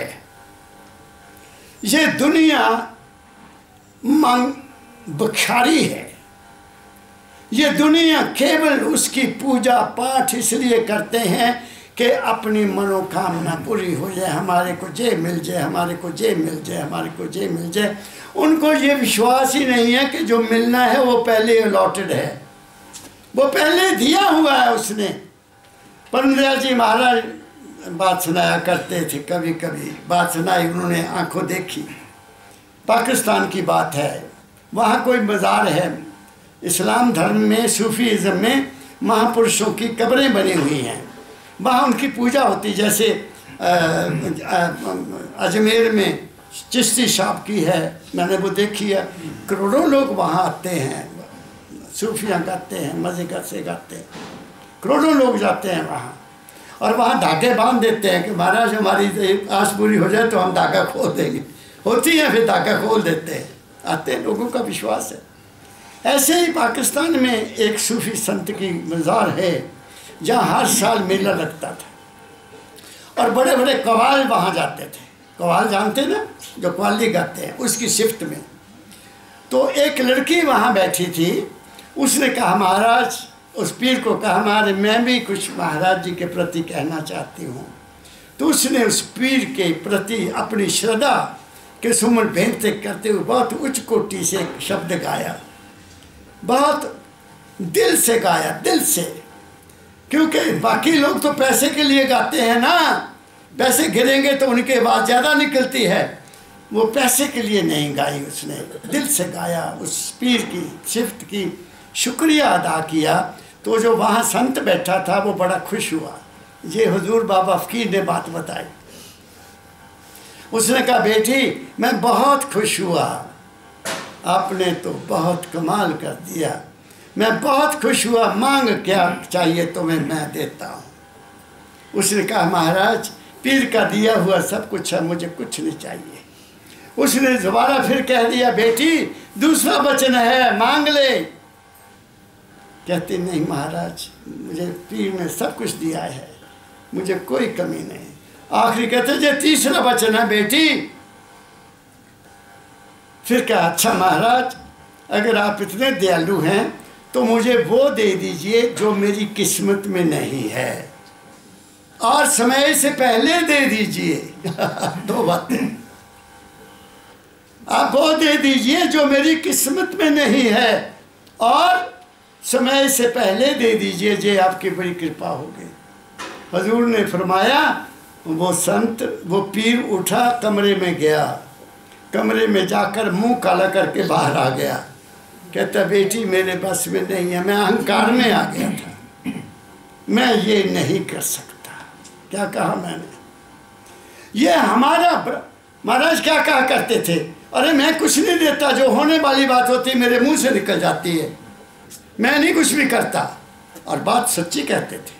ये दुनिया मांग भिखारी है। ये दुनिया केवल उसकी पूजा पाठ इसलिए करते हैं कि अपनी मनोकामना पूरी हो जाए, हमारे को जे मिल जाए, हमारे को जे मिल जाए, हमारे को जे मिल जाए। उनको ये विश्वास ही नहीं है कि जो मिलना है वो पहले अलॉटेड है, वो पहले दिया हुआ है उसने। परमदयाल जी महाराज बात सुनाया करते थे, कभी कभी बात सुनाई, उन्होंने आंखों देखी। पाकिस्तान की बात है, वहाँ कोई मज़ार है, इस्लाम धर्म में सूफीज़म में महापुरुषों की कब्रें बनी हुई हैं, वहाँ उनकी पूजा होती। जैसे आ, आ, अजमेर में चिश्ती साहब की है, मैंने वो देखी है। करोड़ों लोग वहाँ आते हैं, सूफियाँ गाते हैं, मज़े से गाते हैं, करोड़ों लोग जाते हैं वहाँ। और वहाँ धागे बांध देते हैं कि महाराज हमारी आस पूरी हो जाए तो हम धागा खोल देंगे। होती है, फिर धागा खोल देते हैं, आते हैं, लोगों का विश्वास है। ऐसे ही पाकिस्तान में एक सूफी संत की मज़ार है जहाँ हर साल मेला लगता था और बड़े बड़े कव्वाल वहाँ जाते थे। कव्वाल जानते ना, जो कव्वाली गाते हैं, उसकी शिफ्ट में। तो एक लड़की वहाँ बैठी थी, उसने कहा महाराज, उस पीर को कहा महाराज मैं भी कुछ महाराज जी के प्रति कहना चाहती हूँ। तो उसने उस पीर के प्रति अपनी श्रद्धा के सुमन भेंट करते हुए बहुत उच्च कोटि से एक शब्द गाया, बहुत दिल से गाया, दिल से। क्योंकि बाकी लोग तो पैसे के लिए गाते हैं ना, पैसे गिरेंगे तो उनके आवाज़ ज़्यादा निकलती है, वो पैसे के लिए नहीं गाई, उसने दिल से गाया, उस पीर की सिफ्त की शुक्रिया अदा किया। तो जो वहाँ संत बैठा था वो बड़ा खुश हुआ। ये हुजूर बाबा फ़कीर ने बात बताई। उसने कहा बेटी मैं बहुत खुश हुआ, आपने तो बहुत कमाल कर दिया, मैं बहुत खुश हुआ, मांग क्या चाहिए तुम्हें मैं देता हूँ। उसने कहा महाराज पीर का दिया हुआ सब कुछ है, मुझे कुछ नहीं चाहिए। उसने दोबारा फिर कह दिया बेटी दूसरा वचन है, मांग ले। कहती नहीं महाराज मुझे पीर ने सब कुछ दिया है, मुझे कोई कमी नहीं। आखिरी कहते ये तीसरा वचन है बेटी। फिर कहा अच्छा महाराज अगर आप इतने दयालु हैं तो मुझे वो दे दीजिए जो मेरी किस्मत में नहीं है, और समय से पहले दे दीजिए। दो बातें, आप वो दे दीजिए जो मेरी किस्मत में नहीं है, और समय से पहले दे दीजिए, जे आपकी बड़ी कृपा होगी। हजूर ने फरमाया, वो संत वो पीर उठा, कमरे में गया, कमरे में जाकर मुंह काला करके बाहर आ गया। कहता बेटी मेरे बस में नहीं है, मैं अहंकार में आ गया था, मैं ये नहीं कर सकता। क्या कहा मैंने? ये हमारा महाराज क्या कहा करते थे, अरे मैं कुछ नहीं देता, जो होने वाली बात होती मेरे मुंह से निकल जाती है, मैं नहीं कुछ भी करता। और बात सच्ची कहते थे।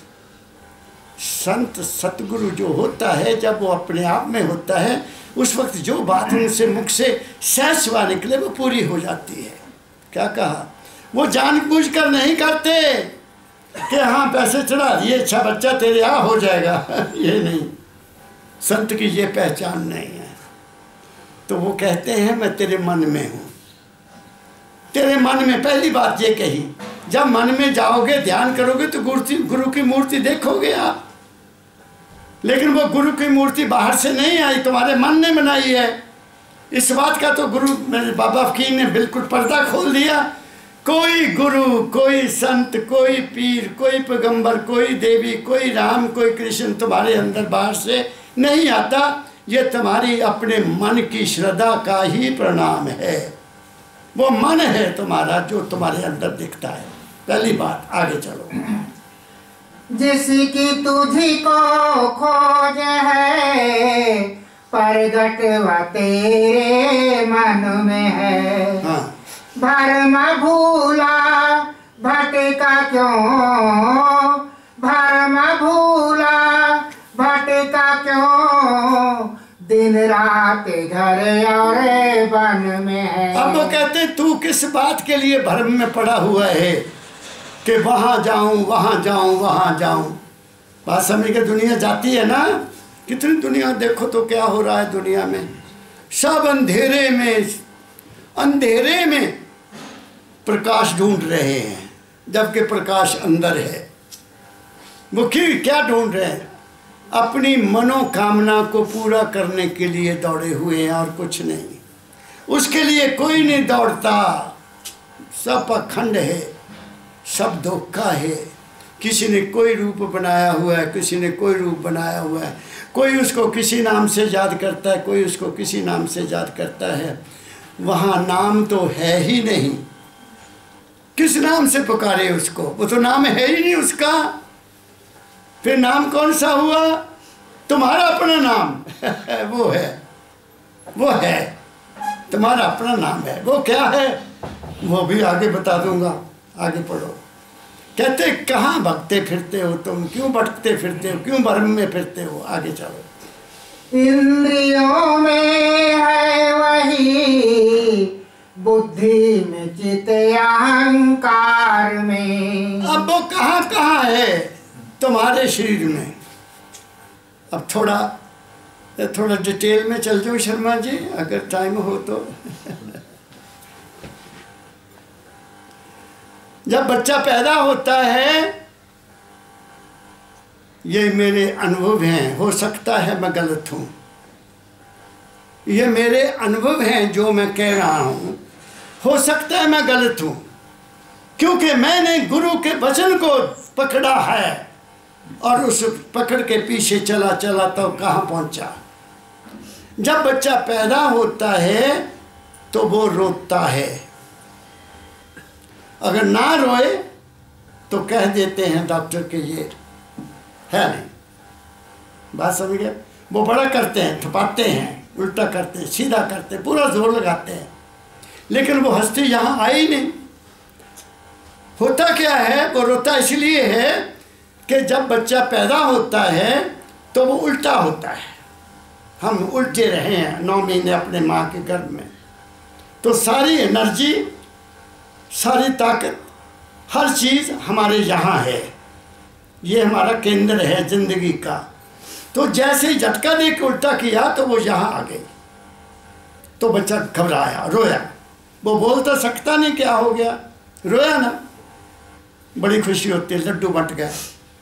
संत सतगुरु जो होता है जब वो अपने आप में होता है, उस वक्त जो बात उनसे मुख से सहसवा निकले वो पूरी हो जाती है। क्या कहा? वो जानबूझकर नहीं करते कि हाँ पैसे चढ़ा दिए, अच्छा बच्चा तेरे यहाँ हो जाएगा। ये नहीं, संत की ये पहचान नहीं है। तो वो कहते हैं मैं तेरे मन में हूँ, तेरे मन में। पहली बात ये कही, जब मन में जाओगे ध्यान करोगे तो गुरु गुरु की मूर्ति देखोगे आप, लेकिन वो गुरु की मूर्ति बाहर से नहीं आई, तुम्हारे मन ने बनाई है। इस बात का तो गुरु मेरे बाबा फ़कीर ने बिल्कुल पर्दा खोल दिया। कोई गुरु, कोई संत, कोई पीर, कोई पैगंबर, कोई देवी, कोई राम, कोई कृष्ण तुम्हारे अंदर बाहर से नहीं आता। ये तुम्हारी अपने मन की श्रद्धा का ही परिणाम है। वो मन है तुम्हारा जो तुम्हारे अंदर दिखता है। पहली बात, आगे चलो। जिसकी तुझी को खोज है, प्रगटवा तेरे मन में है। हाँ। भरम भूला भटका क्यों, भरम भूला भटका क्यों, दिन रात घर और वन में है। अब वो कहते तू किस बात के लिए भ्रम में पड़ा हुआ है कि वहाँ जाऊँ वहाँ जाऊँ वहाँ जाऊँ। बात समझ के दुनिया जाती है ना, कितनी दुनिया देखो तो क्या हो रहा है दुनिया में। सब अंधेरे में अंधेरे में प्रकाश ढूंढ रहे हैं, जबकि प्रकाश अंदर है। वो क्यों क्या ढूंढ रहे हैं? अपनी मनोकामना को पूरा करने के लिए दौड़े हुए हैं और कुछ नहीं। उसके लिए कोई नहीं दौड़ता। सब अखंड है, सब धोखा है। किसी ने कोई रूप बनाया हुआ है, किसी ने कोई रूप बनाया हुआ है। कोई उसको किसी नाम से याद करता है, कोई उसको किसी नाम से याद करता है। वहाँ नाम तो है ही नहीं। किस नाम से पुकारे उसको? वो तो नाम है ही नहीं उसका। फिर नाम कौन सा हुआ? तुम्हारा अपना नाम वो है, वो है तुम्हारा अपना नाम है। वो क्या है वो भी आगे बता दूंगा, आगे पढ़ो। कहते कहाँ भटकते फिरते हो तुम, क्यों भटकते फिरते हो, क्यों भ्रम में फिरते हो? आगे चलो। इंद्रियों में है वही, बुद्धि में चित अहंकार में। अब वो कहाँ कहाँ है तुम्हारे शरीर में? अब थोड़ा थोड़ा डिटेल में चल जाओ शर्मा जी, अगर टाइम हो तो। जब बच्चा पैदा होता है, ये मेरे अनुभव हैं, हो सकता है मैं गलत हूँ, ये मेरे अनुभव हैं जो मैं कह रहा हूँ, हो सकता है मैं गलत हूँ, क्योंकि मैंने गुरु के वचन को पकड़ा है और उस पकड़ के पीछे चला चला तो कहाँ पहुँचा। जब बच्चा पैदा होता है तो वो रोता है, अगर ना रोए तो कह देते हैं डॉक्टर के ये है नहीं। बात समझ गए? वो बड़ा करते हैं, थपाते हैं, उल्टा करते हैं, सीधा करते हैं, पूरा जोर लगाते हैं, लेकिन वो हस्ती यहाँ आई नहीं। होता क्या है? वो रोता इसलिए है कि जब बच्चा पैदा होता है तो वो उल्टा होता है। हम उल्टे रहे हैं नौ महीने अपने माँ के गर्भ में, तो सारी एनर्जी, सारी ताकत, हर चीज़ हमारे यहाँ है। ये हमारा केंद्र है जिंदगी का। तो जैसे ही झटका दे के उल्टा किया तो वो यहाँ आ गई, तो बच्चा घबराया, रोया। वो बोल तो सकता नहीं क्या हो गया, रोया ना। बड़ी खुशी होती है, लड्डू बंट गए,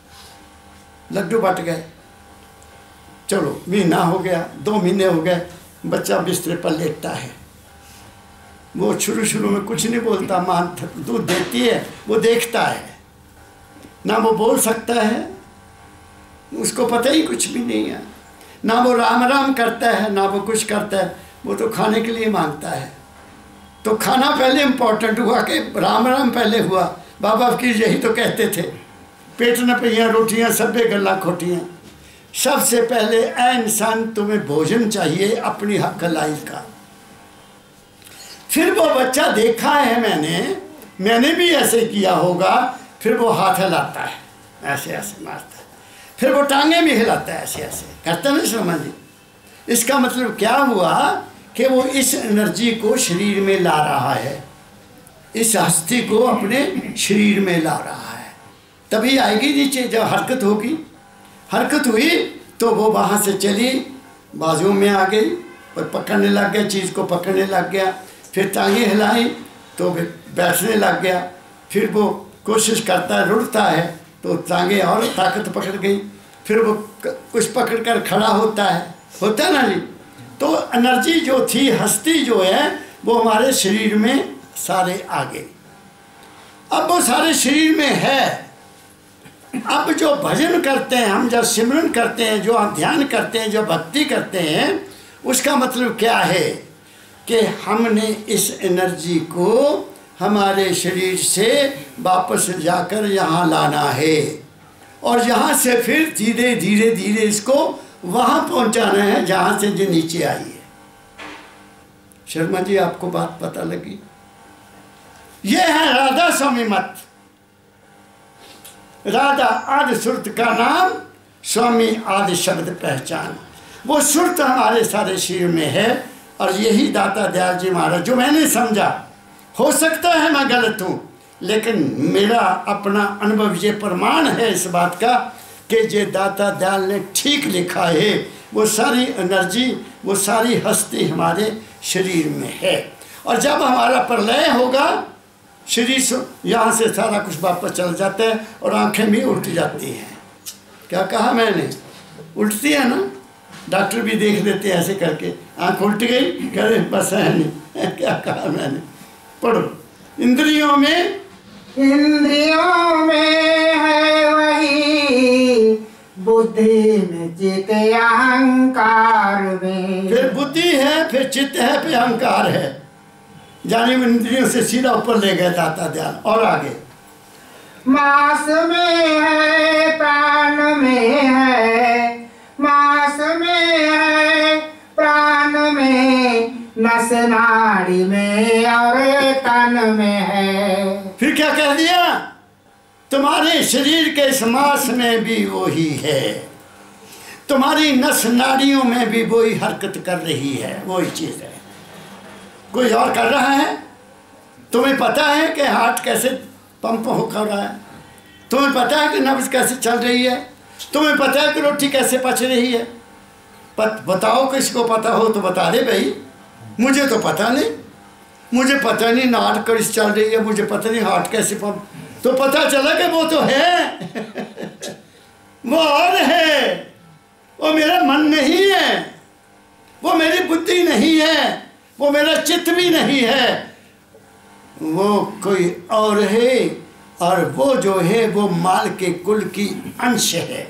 लड्डू बंट गए। चलो महीना हो गया, दो महीने हो गए, बच्चा बिस्तर पर लेटता है। वो शुरू शुरू में कुछ नहीं बोलता, माँ दूध देती है, वो देखता है ना, वो बोल सकता है, उसको पता ही कुछ भी नहीं है, ना वो राम राम करता है ना वो कुछ करता है, वो तो खाने के लिए मांगता है। तो खाना पहले इम्पोर्टेंट हुआ कि राम राम पहले हुआ? बाबा की यही तो कहते थे, पेट न पहियाँ रोटियाँ सब्बे गल्ला खोटियाँ। सबसे पहले ऐ इंसान तुम्हें भोजन चाहिए अपनी हक लाई का। फिर वो बच्चा देखा है मैंने, मैंने भी ऐसे किया होगा, फिर वो हाथ हिलाता है, ऐसे ऐसे मारता है, फिर वो टांगे भी हिलाता है, ऐसे ऐसे करता नहीं शर्मा जी। इसका मतलब क्या हुआ कि वो इस एनर्जी को शरीर में ला रहा है, इस हस्ती को अपने शरीर में ला रहा है। तभी आएगी नीचे, जब हरकत होगी। हरकत हुई तो वो वहाँ से चली, बाजू में आ गई और पकड़ने लग गया, चीज़ को पकड़ने लग गया। फिर टांगे हिलाई तो बैठने लग गया। फिर वो कोशिश करता है, रुड़ता है तो टांगे और ताकत पकड़ गई। फिर वो कुछ पकड़ कर खड़ा होता है, होता है ना जी। तो एनर्जी जो थी, हस्ती जो है, वो हमारे शरीर में सारे आ गए। अब वो सारे शरीर में है। अब जो भजन करते हैं हम, जब सिमरन करते हैं, जो हम ध्यान करते हैं, जो भक्ति करते हैं, उसका मतलब क्या है कि हमने इस एनर्जी को हमारे शरीर से वापस जाकर यहाँ लाना है। और यहाँ से फिर धीरे धीरे धीरे इसको वहाँ पहुँचाना है जहाँ से जो नीचे आई है। शर्मा जी आपको बात पता लगी? ये है राधा स्वामी मत। राधा आदि सुरत का नाम, स्वामी आदि शब्द पहचान। वो सुरत हमारे सारे शरीर में है और यही दाता दयाल जी महाराज, जो मैंने समझा, हो सकता है मैं गलत हूँ, लेकिन मेरा अपना अनुभव ये प्रमाण है इस बात का कि जे दाता दयाल ने ठीक लिखा है। वो सारी एनर्जी, वो सारी हस्ती हमारे शरीर में है। और जब हमारा प्रलय होगा, शरीर यहाँ से सारा कुछ वापस चल जाता है और आंखें भी उल्ट जाती हैं। क्या कहा मैंने? उल्टती है ना, डॉक्टर भी देख लेते हैं ऐसे करके, आंख उल्ट गई, कह रहे बस है नहीं। क्या कहा मैंने? पढ़ो। इंद्रियों में, इंद्रियों में है वही, बुद्धि में चित्त अहंकार में। फिर बुद्धि है, फिर चित्त है, फिर अहंकार है। जाने इंद्रियों से सीधा ऊपर ले गए दाता दयाल। और आगे, मास में है, प्राण में है, मास में है, प्राण में, नस नाड़ी में और तन में है। फिर क्या कह दिया? तुम्हारे शरीर के इस मांस में भी वही है, तुम्हारी नस नाड़ियों में भी वही हरकत कर रही है, वही चीज़ है। कोई और कर रहा है? तुम्हें पता है कि हार्ट कैसे पंप हो कर रहा है? तुम्हें पता है कि नब्ज कैसे चल रही है? तुम्हें पता है कि रोटी कैसे पच रही है? पत, बताओ, किसको पता हो तो बता दे भाई। मुझे तो पता नहीं, मुझे पता नहीं नाड़ कैसे चल रही है, मुझे पता नहीं हार्ट कैसे पंप। तो पता चला कि वो तो है वो और है, वो मेरा मन नहीं है, वो मेरी बुद्धि नहीं है, वो मेरा चित्त भी नहीं है, वो कोई और है। और वो जो है वो माल के कुल की अंश है।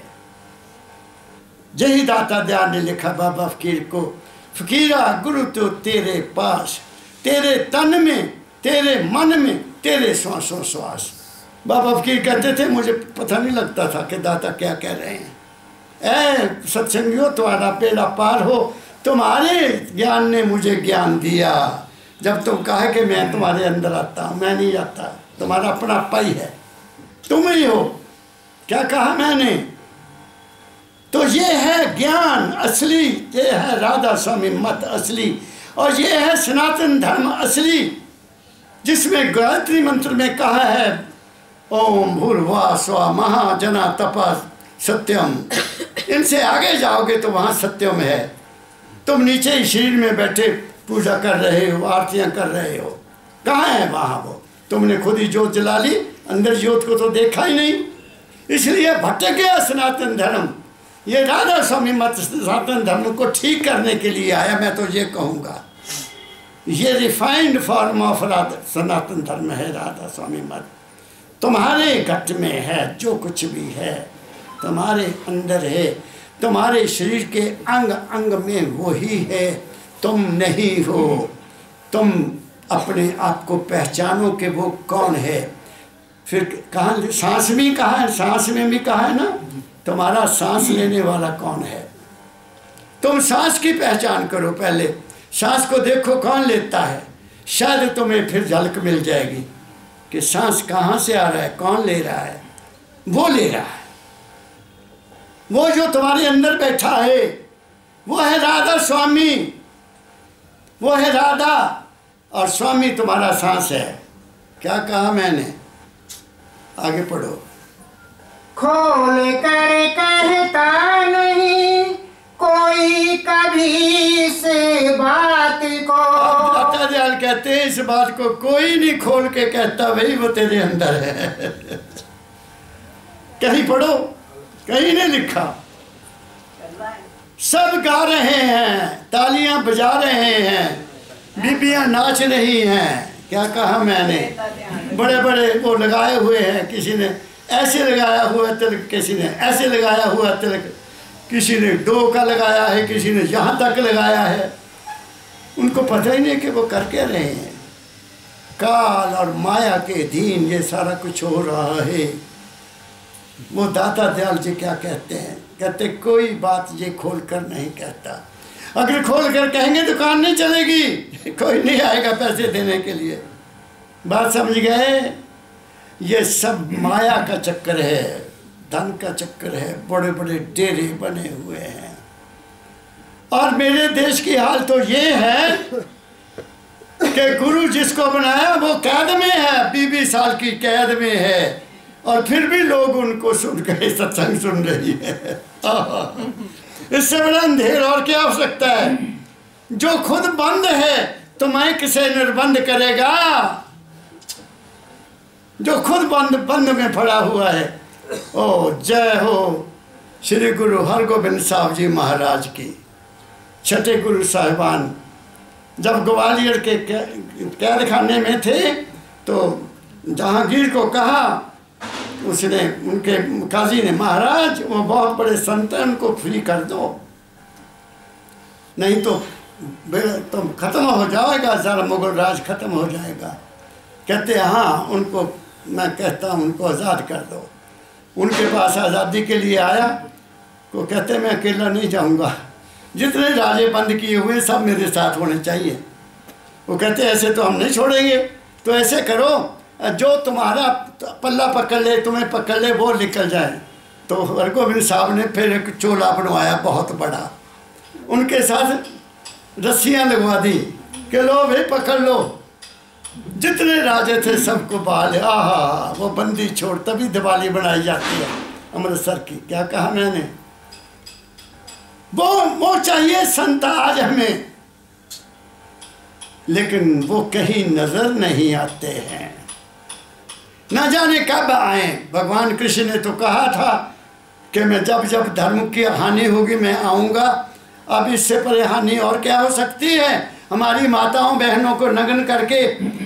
यही दाता दयाल ने लिखा बाबा फकीर को, फकीरा गुरु तो तेरे पास, तेरे तन में, तेरे मन में, तेरे श्वासों श्वास। बाबा फकीर कहते थे, मुझे पता नहीं लगता था कि दाता क्या कह रहे हैं। ऐ सत्संगियों, तुम्हारा बेड़ा पार हो, तुम्हारे ज्ञान ने मुझे ज्ञान दिया। जब तुम कहा कि मैं तुम्हारे अंदर आता हूँ, मैं नहीं आता, तुम्हारा अपना पाई है, तुम ही हो। क्या कहा मैंने? तो ये है ज्ञान असली, ये है राधा स्वामी मत असली, और ये है सनातन धर्म असली, जिसमें गायत्री मंत्र में कहा है ओम भूर्भुवः स्वः महाजना तपा सत्यम। इनसे आगे जाओगे तो वहाँ सत्यम है। तुम नीचे ही शरीर में बैठे पूजा कर रहे हो, आरतियाँ कर रहे हो, कहाँ है वहाँ वो? तुमने खुद ही जोत जला ली, अंदर जोत को तो देखा ही नहीं, इसलिए भटक गया सनातन धर्म। ये राधा स्वामी मत सनातन धर्म को ठीक करने के लिए आया। मैं तो ये कहूँगा, ये refined form of Radha Sanatan Dharma है राधा स्वामी मत। तुम्हारे घट में है, जो कुछ भी है तुम्हारे अंदर है, तुम्हारे शरीर के अंग अंग में वही है, तुम नहीं हो। तुम अपने आप को पहचानो कि वो कौन है। फिर कहा सांस भी कहा है, सांस में भी कहा है ना, तुम्हारा सांस लेने वाला कौन है। तुम सांस की पहचान करो, पहले सांस को देखो कौन लेता है, शायद तुम्हें फिर झलक मिल जाएगी कि सांस कहाँ से आ रहा है, कौन ले रहा है। वो ले रहा है, वो जो तुम्हारे अंदर बैठा है वो है राधा स्वामी, वो है राधा, और स्वामी तुम्हारा सांस है। क्या कहा मैंने? आगे पढ़ो। खोल कर कहता नहीं कोई कभी इस बात को। दाता दयाल कहते हैं इस बात को कोई नहीं खोल के कहता, भाई वो तेरे अंदर है। कहीं पढ़ो, कहीं नहीं लिखा। सब गा रहे हैं, तालियां बजा रहे हैं, बीबियां नाच रही हैं। क्या कहा मैंने? बड़े बड़े वो लगाए हुए हैं, किसी ने ऐसे लगाया हुआ तिलक, किसी ने ऐसे लगाया हुआ तिलक, किसी ने डो का लगाया है, किसी ने यहाँ तक लगाया है। उनको पता ही नहीं कि वो कर क्या रहे हैं। काल और माया के अधीन ये सारा कुछ हो रहा है। वो दाता दयाल जी क्या कहते हैं, कहते कोई बात ये खोल कर नहीं कहता, अगर खोल कर कहेंगे दुकान नहीं चलेगी, कोई नहीं आएगा पैसे देने के लिए। बात समझ गए? ये सब माया का चक्कर है, धन का चक्कर है, बड़े बड़े डेरे बने हुए हैं। और मेरे देश की हाल तो ये है कि गुरु जिसको बनाया वो कैद में है, बीस बीस साल की कैद में है, और फिर भी लोग उनको सुन के सत्संग सुन रही है। इससे बड़ा अंधेर और क्या हो सकता है? जो खुद बंद है तो मैं किसे निर्बंध करेगा? जो खुद बंद बंद में पड़ा हुआ है। ओ जय हो श्री गुरु हरगोबिंद साहब जी महाराज की। छठे गुरु साहिबान जब ग्वालियर के कैद खाने में थे तो जहांगीर को कहा, उसने उनके काजी ने, महाराज वो बहुत बड़े संत हैं, उनको फ्री कर दो, नहीं तो तुम खत्म हो जाएगा, सारा मुगल राज खत्म हो जाएगा। कहते हाँ, उनको मैं कहता हूँ उनको आज़ाद कर दो। उनके पास आज़ादी के लिए आया, को कहते मैं अकेला नहीं जाऊँगा, जितने राजे बंद किए हुए सब मेरे साथ होने चाहिए। वो कहते ऐसे तो हम नहीं छोड़ेंगे, तो ऐसे करो जो तुम्हारा पल्ला पकड़ ले, तुम्हें पकड़ ले, वो निकल जाए। तो हरगोबिंद साहब ने फिर एक चोला बनवाया बहुत बड़ा, उनके साथ रस्सियाँ लगवा दी कि लो भाई पकड़ लो, जितने राजे थे सबको बहा ले। आहा, वो बंदी छोड़, तभी दिवाली बनाई जाती है अमृतसर की। क्या कहा मैंने? वो वो चाहिए संत आज हमें, लेकिन वो कहीं नजर नहीं आते हैं, न जाने कब आए। भगवान कृष्ण ने तो कहा था कि मैं जब जब धर्म की हानि होगी मैं आऊँगा। अब इससे परे हानि और क्या हो सकती है? हमारी माताओं बहनों को नग्न करके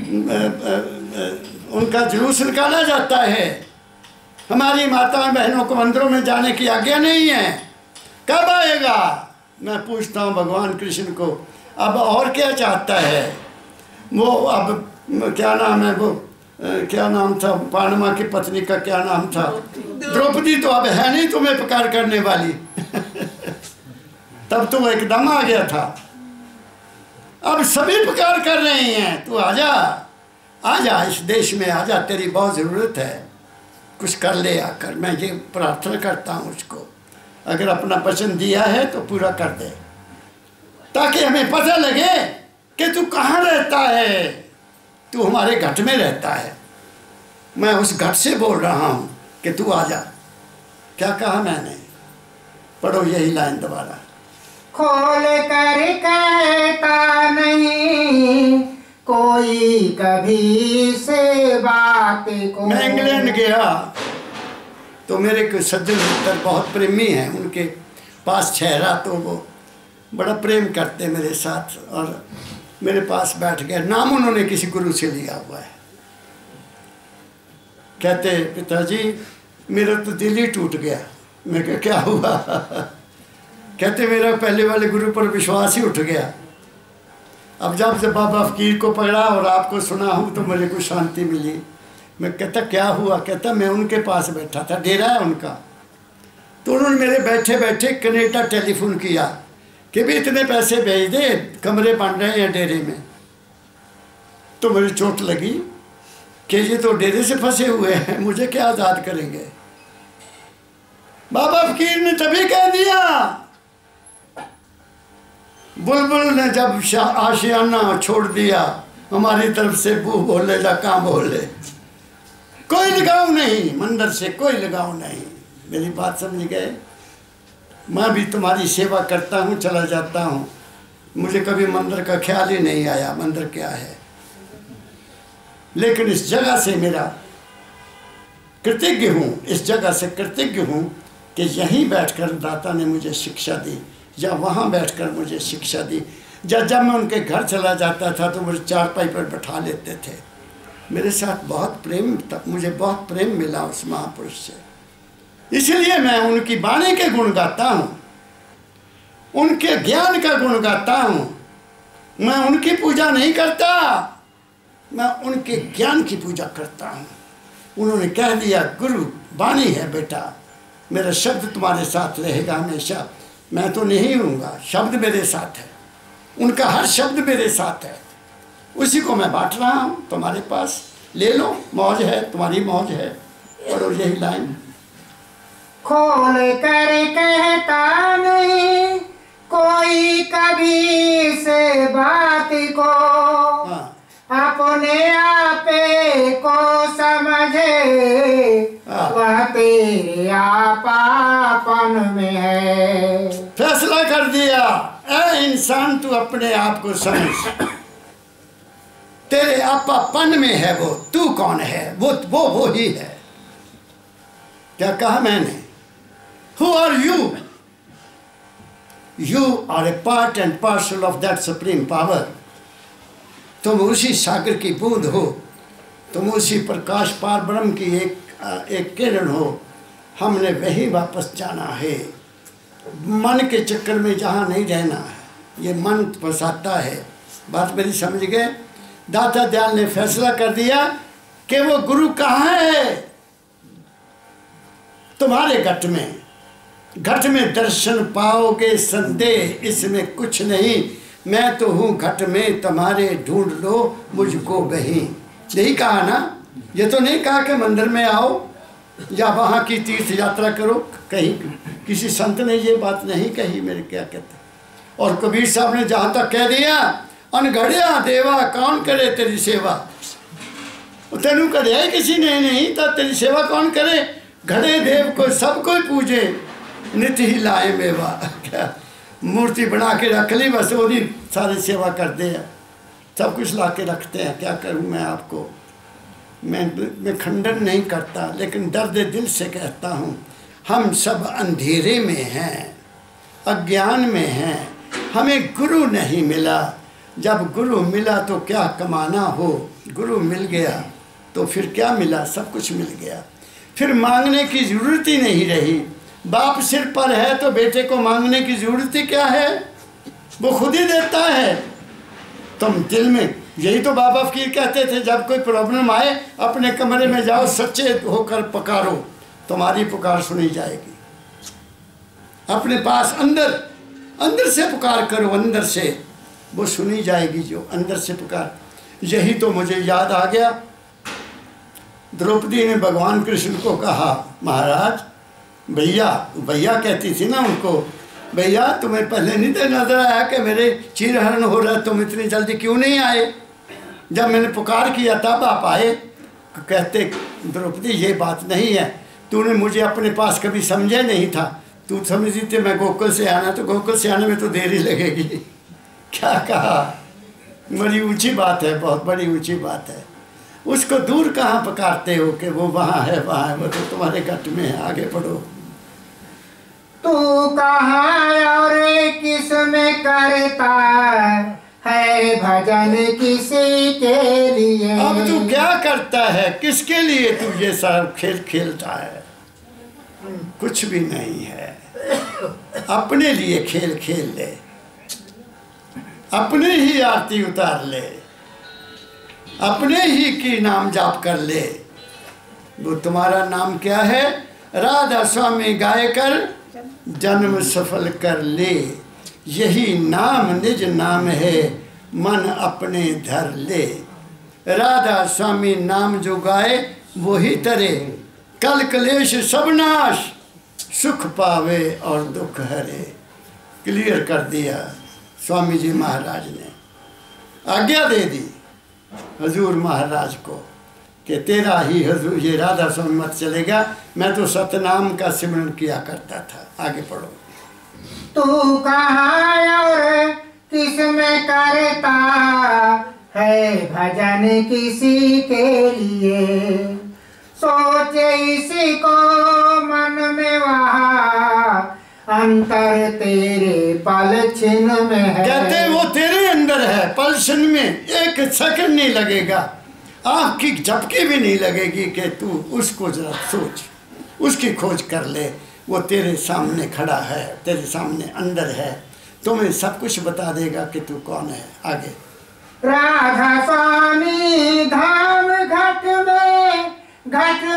उनका जुलूस निकाला जाता है, हमारी माताओं बहनों को मंदिरों में जाने की आज्ञा नहीं है। कब आएगा? मैं पूछता हूँ भगवान कृष्ण को, अब और क्या चाहता है वो? अब क्या नाम है वो, क्या नाम था पांडवा की पत्नी का, क्या नाम था? द्रौपदी तो अब है नहीं तुम्हें पुकार करने वाली। तब तो वो एकदम आ गया था, अब सभी पुकार कर रहे हैं, तू आजा आजा, इस देश में आजा, तेरी बहुत ज़रूरत है, कुछ कर ले आकर। मैं ये प्रार्थना करता हूँ उसको, अगर अपना वचन दिया है तो पूरा कर दे, ताकि हमें पता लगे कि तू कहाँ रहता है। तू हमारे घट में रहता है, मैं उस घट से बोल रहा हूँ कि तू आजा। क्या कहा मैंने? पढ़ो यही लाइन दोबारा। खोल कर कहता नहीं कोई कभी से बात को। मैं इंग्लैंड गया तो मेरे कोई सज्जन मित्र बहुत प्रेमी हैं, उनके पास ठहरा तो वो बड़ा प्रेम करते मेरे साथ, और मेरे पास बैठ गए। नाम उन्होंने किसी गुरु से लिया हुआ है। कहते पिताजी मेरा तो दिल ही टूट गया। मैं कहा क्या हुआ? कहते मेरा पहले वाले गुरु पर विश्वास ही उठ गया, अब जब से बाबा फकीर को पकड़ा और आपको सुना हूँ तो मुझे कुछ शांति मिली। मैं कहता क्या हुआ? कहता मैं उनके पास बैठा था, डेरा है उनका, तो उन्होंने मेरे बैठे बैठे कनेडा टेलीफोन किया कि भी इतने पैसे भेज दे, कमरे बन रहे हैं डेरे में। तो मुझे चोट लगी कि ये तो डेरे से फंसे हुए हैं, मुझे क्या आज़ाद करेंगे। बाबा फकीर ने तभी कह दिया, बुलबुल ने जब आशियाना छोड़ दिया हमारी तरफ से, बू बोले जा कहाँ बोले, कोई लगाव नहीं, मंदिर से कोई लगाव नहीं। मेरी बात समझ गए? मैं भी तुम्हारी सेवा करता हूँ, चला जाता हूँ, मुझे कभी मंदिर का ख्याल ही नहीं आया मंदिर क्या है। लेकिन इस जगह से मेरा कृतज्ञ हूँ, इस जगह से कृतज्ञ हूँ कि यहीं बैठकर दाता ने मुझे शिक्षा दी, या वहाँ बैठकर मुझे शिक्षा दी। जब जब मैं उनके घर चला जाता था तो मुझे चारपाई पर बैठा लेते थे। मेरे साथ बहुत प्रेम, मुझे बहुत प्रेम मिला उस महापुरुष से, इसलिए मैं उनकी वाणी के गुण गाता हूँ, उनके ज्ञान का गुण गाता हूँ। मैं उनकी पूजा नहीं करता, मैं उनके ज्ञान की पूजा करता हूँ। उन्होंने कह दिया गुरु वाणी है बेटा, मेरा शब्द तुम्हारे साथ रहेगा हमेशा, मैं तो नहीं हूँगा, शब्द मेरे साथ है, उनका हर शब्द मेरे साथ है, उसी को मैं बांट रहा हूँ तुम्हारे पास, ले लो, मौज है, तुम्हारी मौज है। पढ़ो यही लाइन। खोल कर कहता नहीं कोई कभी से बात को, हाँ। अपने आपे को समझे, हाँ। वह तेरे आपापन में है। फैसला कर दिया, ऐ इंसान तू अपने आप को समझ, तेरे आपापन में है वो, तू कौन है, वो वो वो ही है। क्या कहा मैंने? Who are you? You are a part and parcel of that supreme power. तुम उसी सागर की बूंद हो, तुम उसी प्रकाश पार ब्रह्म की एक एक किरण हो। हमने वही वापस जाना है, मन के चक्कर में जहाँ नहीं रहना है, ये मन फंसाता है। बात मेरी समझ गए? दाता दयाल ने फैसला कर दिया कि वो गुरु कहाँ है? तुम्हारे घट में, घट में दर्शन पाओगे, संदेह इसमें कुछ नहीं, मैं तो हूँ घट में, तुम्हारे ढूंढ लो मुझको वहीं। यही कहा ना, ये तो नहीं कहा कि मंदिर में आओ या वहाँ की तीर्थ यात्रा करो, कहीं किसी संत ने ये बात नहीं कही। मेरे क्या कहते, और कबीर साहब ने जहाँ तक कह दिया, अनघड़िया देवा कौन करे तेरी सेवा, तेनू करे किसी ने नहीं, तो तेरी सेवा कौन करे? घड़े देव को सब कोई पूजे, नित ही लाए मेवा। क्या मूर्ति बना के रख ली, बस वो भी सारी सेवा करते हैं, सब कुछ ला के रखते हैं। क्या करूँ मैं आपको, मैं मैं खंडन नहीं करता, लेकिन दर्द दिल से कहता हूँ, हम सब अंधेरे में हैं, अज्ञान में हैं, हमें गुरु नहीं मिला। जब गुरु मिला तो क्या कमाना हो, गुरु मिल गया तो फिर क्या मिला? सब कुछ मिल गया, फिर मांगने की ज़रूरत ही नहीं रही। बाप सिर पर है तो बेटे को मांगने की ज़रूरत ही क्या है, वो खुद ही देता है। तुम दिल में, यही तो बाबा फकीर कहते थे, जब कोई प्रॉब्लम आए अपने कमरे में जाओ, सच्चे होकर पुकारो, तुम्हारी पुकार सुनी जाएगी। अपने पास अंदर अंदर से पुकार करो, अंदर से वो सुनी जाएगी, जो अंदर से पुकार। यही तो मुझे याद आ गया, द्रौपदी ने भगवान कृष्ण को कहा, महाराज भैया, भैया कहती थी ना उनको, भैया तुम्हें पहले नहीं तो नजर आया कि मेरे चीरहरण हो रहा, तुम इतनी जल्दी क्यों नहीं आए? जब मैंने पुकार किया तब आप आए। कहते द्रौपदी ये बात नहीं है, तूने मुझे अपने पास कभी समझा नहीं था, तू समझी थी मैं गोकुल से आना, तो गोकुल से आने में तो देर ही लगेगी। क्या कहा, बड़ी ऊंची बात है, बहुत बड़ी ऊंची बात है। उसको दूर कहाँ पुकारते हो कि वो वहाँ है, वहाँ है, वो तो तुम्हारे घट में है। आगे पढ़ो। तू कहाँ और किस में करता है भजन किसी के लिए? अब तू क्या करता है, किसके लिए तू ये सब खेल खेलता है? कुछ भी नहीं है, अपने लिए खेल खेल ले, अपने ही आरती उतार ले, अपने ही की नाम जाप कर ले। वो तुम्हारा नाम क्या है? राधा स्वामी गाय कर जन्म सफल कर ले, यही नाम निज नाम है, मन अपने धर ले। राधा स्वामी नाम जो गाए वही तरे, कल कलेश सब नाश, सुख पावे और दुख हरे। क्लियर कर दिया स्वामी जी महाराज ने, आज्ञा दे दी हजूर महाराज को कि तेरा ही हजूर ये राधा स्वामी मत चलेगा, मैं तो सतनाम का सिमरन किया करता था। आगे पढ़ो। तू कहाँ और किस में करता है भजन किसी के लिए? सोचे इसी को मन में वहाँ, अंतर तेरे पल छिन्न में है। कहते वो तेरे अंदर है, पल छिन्न में एक सेकंड नहीं लगेगा, आँख की झपकी भी नहीं लगेगी कि तू उसको जरा सोच, उसकी खोज कर ले। वो तेरे सामने खड़ा है, तेरे सामने अंदर है, तुम्हें सब कुछ बता देगा कि तू कौन है। आगे। राधा स्वामी धाम घट में, घट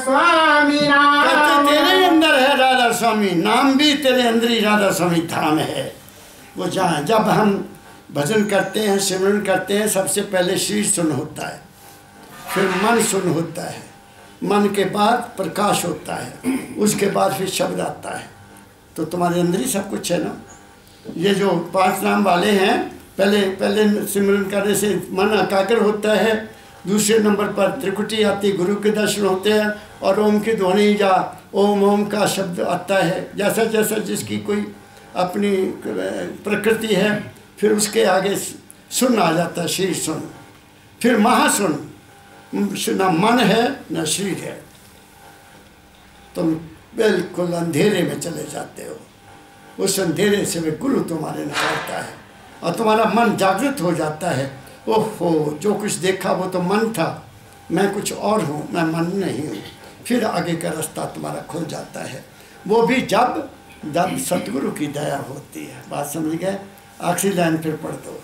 स्वामी नाम। कहते तेरे अंदर है राधा स्वामी, नाम भी तेरे अंदर ही राधा स्वामी धाम है। वो जहाँ जब हम भजन करते हैं, सिमरन करते हैं, सबसे पहले शरीर सुन होता है, फिर मन सुन होता है, मन के बाद प्रकाश होता है, उसके बाद फिर शब्द आता है। तो तुम्हारे अंदर ही सब कुछ है ना। ये जो पांच नाम वाले हैं, पहले पहले सिमरन करने से मन एकाग्र होता है, दूसरे नंबर पर त्रिकुटी आती, गुरु के दर्शन होते हैं, और ओम की ध्वनि या ओम ओम का शब्द आता है। जैसा जैसा जिसकी कोई अपनी प्रकृति है, फिर उसके आगे सुन आ जाता है, शरीर सुन, फिर महासुन। न मन है न शरीर है, तुम बिल्कुल अंधेरे में चले जाते हो। उस अंधेरे से वे गुरु तुम्हारे निकालता है और तुम्हारा मन जागृत हो जाता है। ओहो, जो कुछ देखा वो तो मन था, मैं कुछ और हूँ, मैं मन नहीं हूँ। फिर आगे का रास्ता तुम्हारा खुल जाता है, वो भी जब जब सतगुरु की दया होती है। बात समझ गए? आखिरी लाइन फिर पढ़ दो।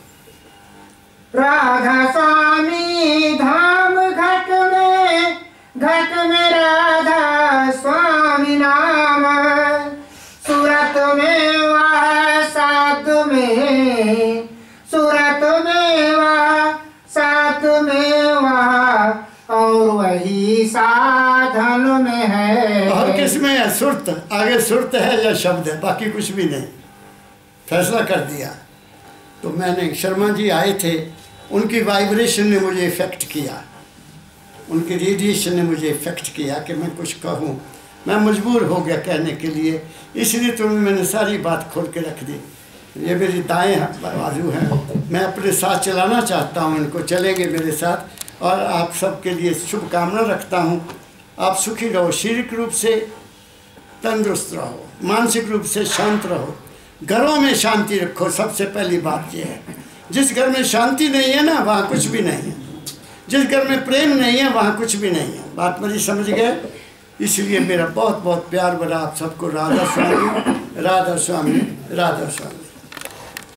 राधा स्वामी धाम घट में, घट में राधा स्वामी नाम। सूरत में वह साथ में, सूरत में वह साथ में वह, और वही साधन में है। और किस में है? सुरत, आगे सुरत है या शब्द है, बाकी कुछ भी नहीं। फैसला कर दिया। तो मैंने, शर्मा जी आए थे, उनकी वाइब्रेशन ने मुझे इफ़ेक्ट किया, उनकी रेडिएशन ने मुझे इफ़ेक्ट किया कि मैं कुछ कहूँ। मैं मजबूर हो गया कहने के लिए, इसलिए तो मैंने सारी बात खोल के रख दी। ये मेरी दाएं बाजू हैं, मैं अपने साथ चलाना चाहता हूँ, इनको चलेंगे मेरे साथ। और आप सबके लिए शुभकामना रखता हूँ। आप सुखी रहो, शारीरिक रूप से तंदुरुस्त रहो, मानसिक रूप से शांत रहो, घरों में शांति रखो। सबसे पहली बात यह है, जिस घर में शांति नहीं है ना, वहाँ कुछ भी नहीं है। जिस घर में प्रेम नहीं है, वहाँ कुछ भी नहीं है। बात मेरी समझ गए? इसलिए मेरा बहुत बहुत प्यार भरा आप सबको। राधा स्वामी, राधा स्वामी, राधा स्वामी।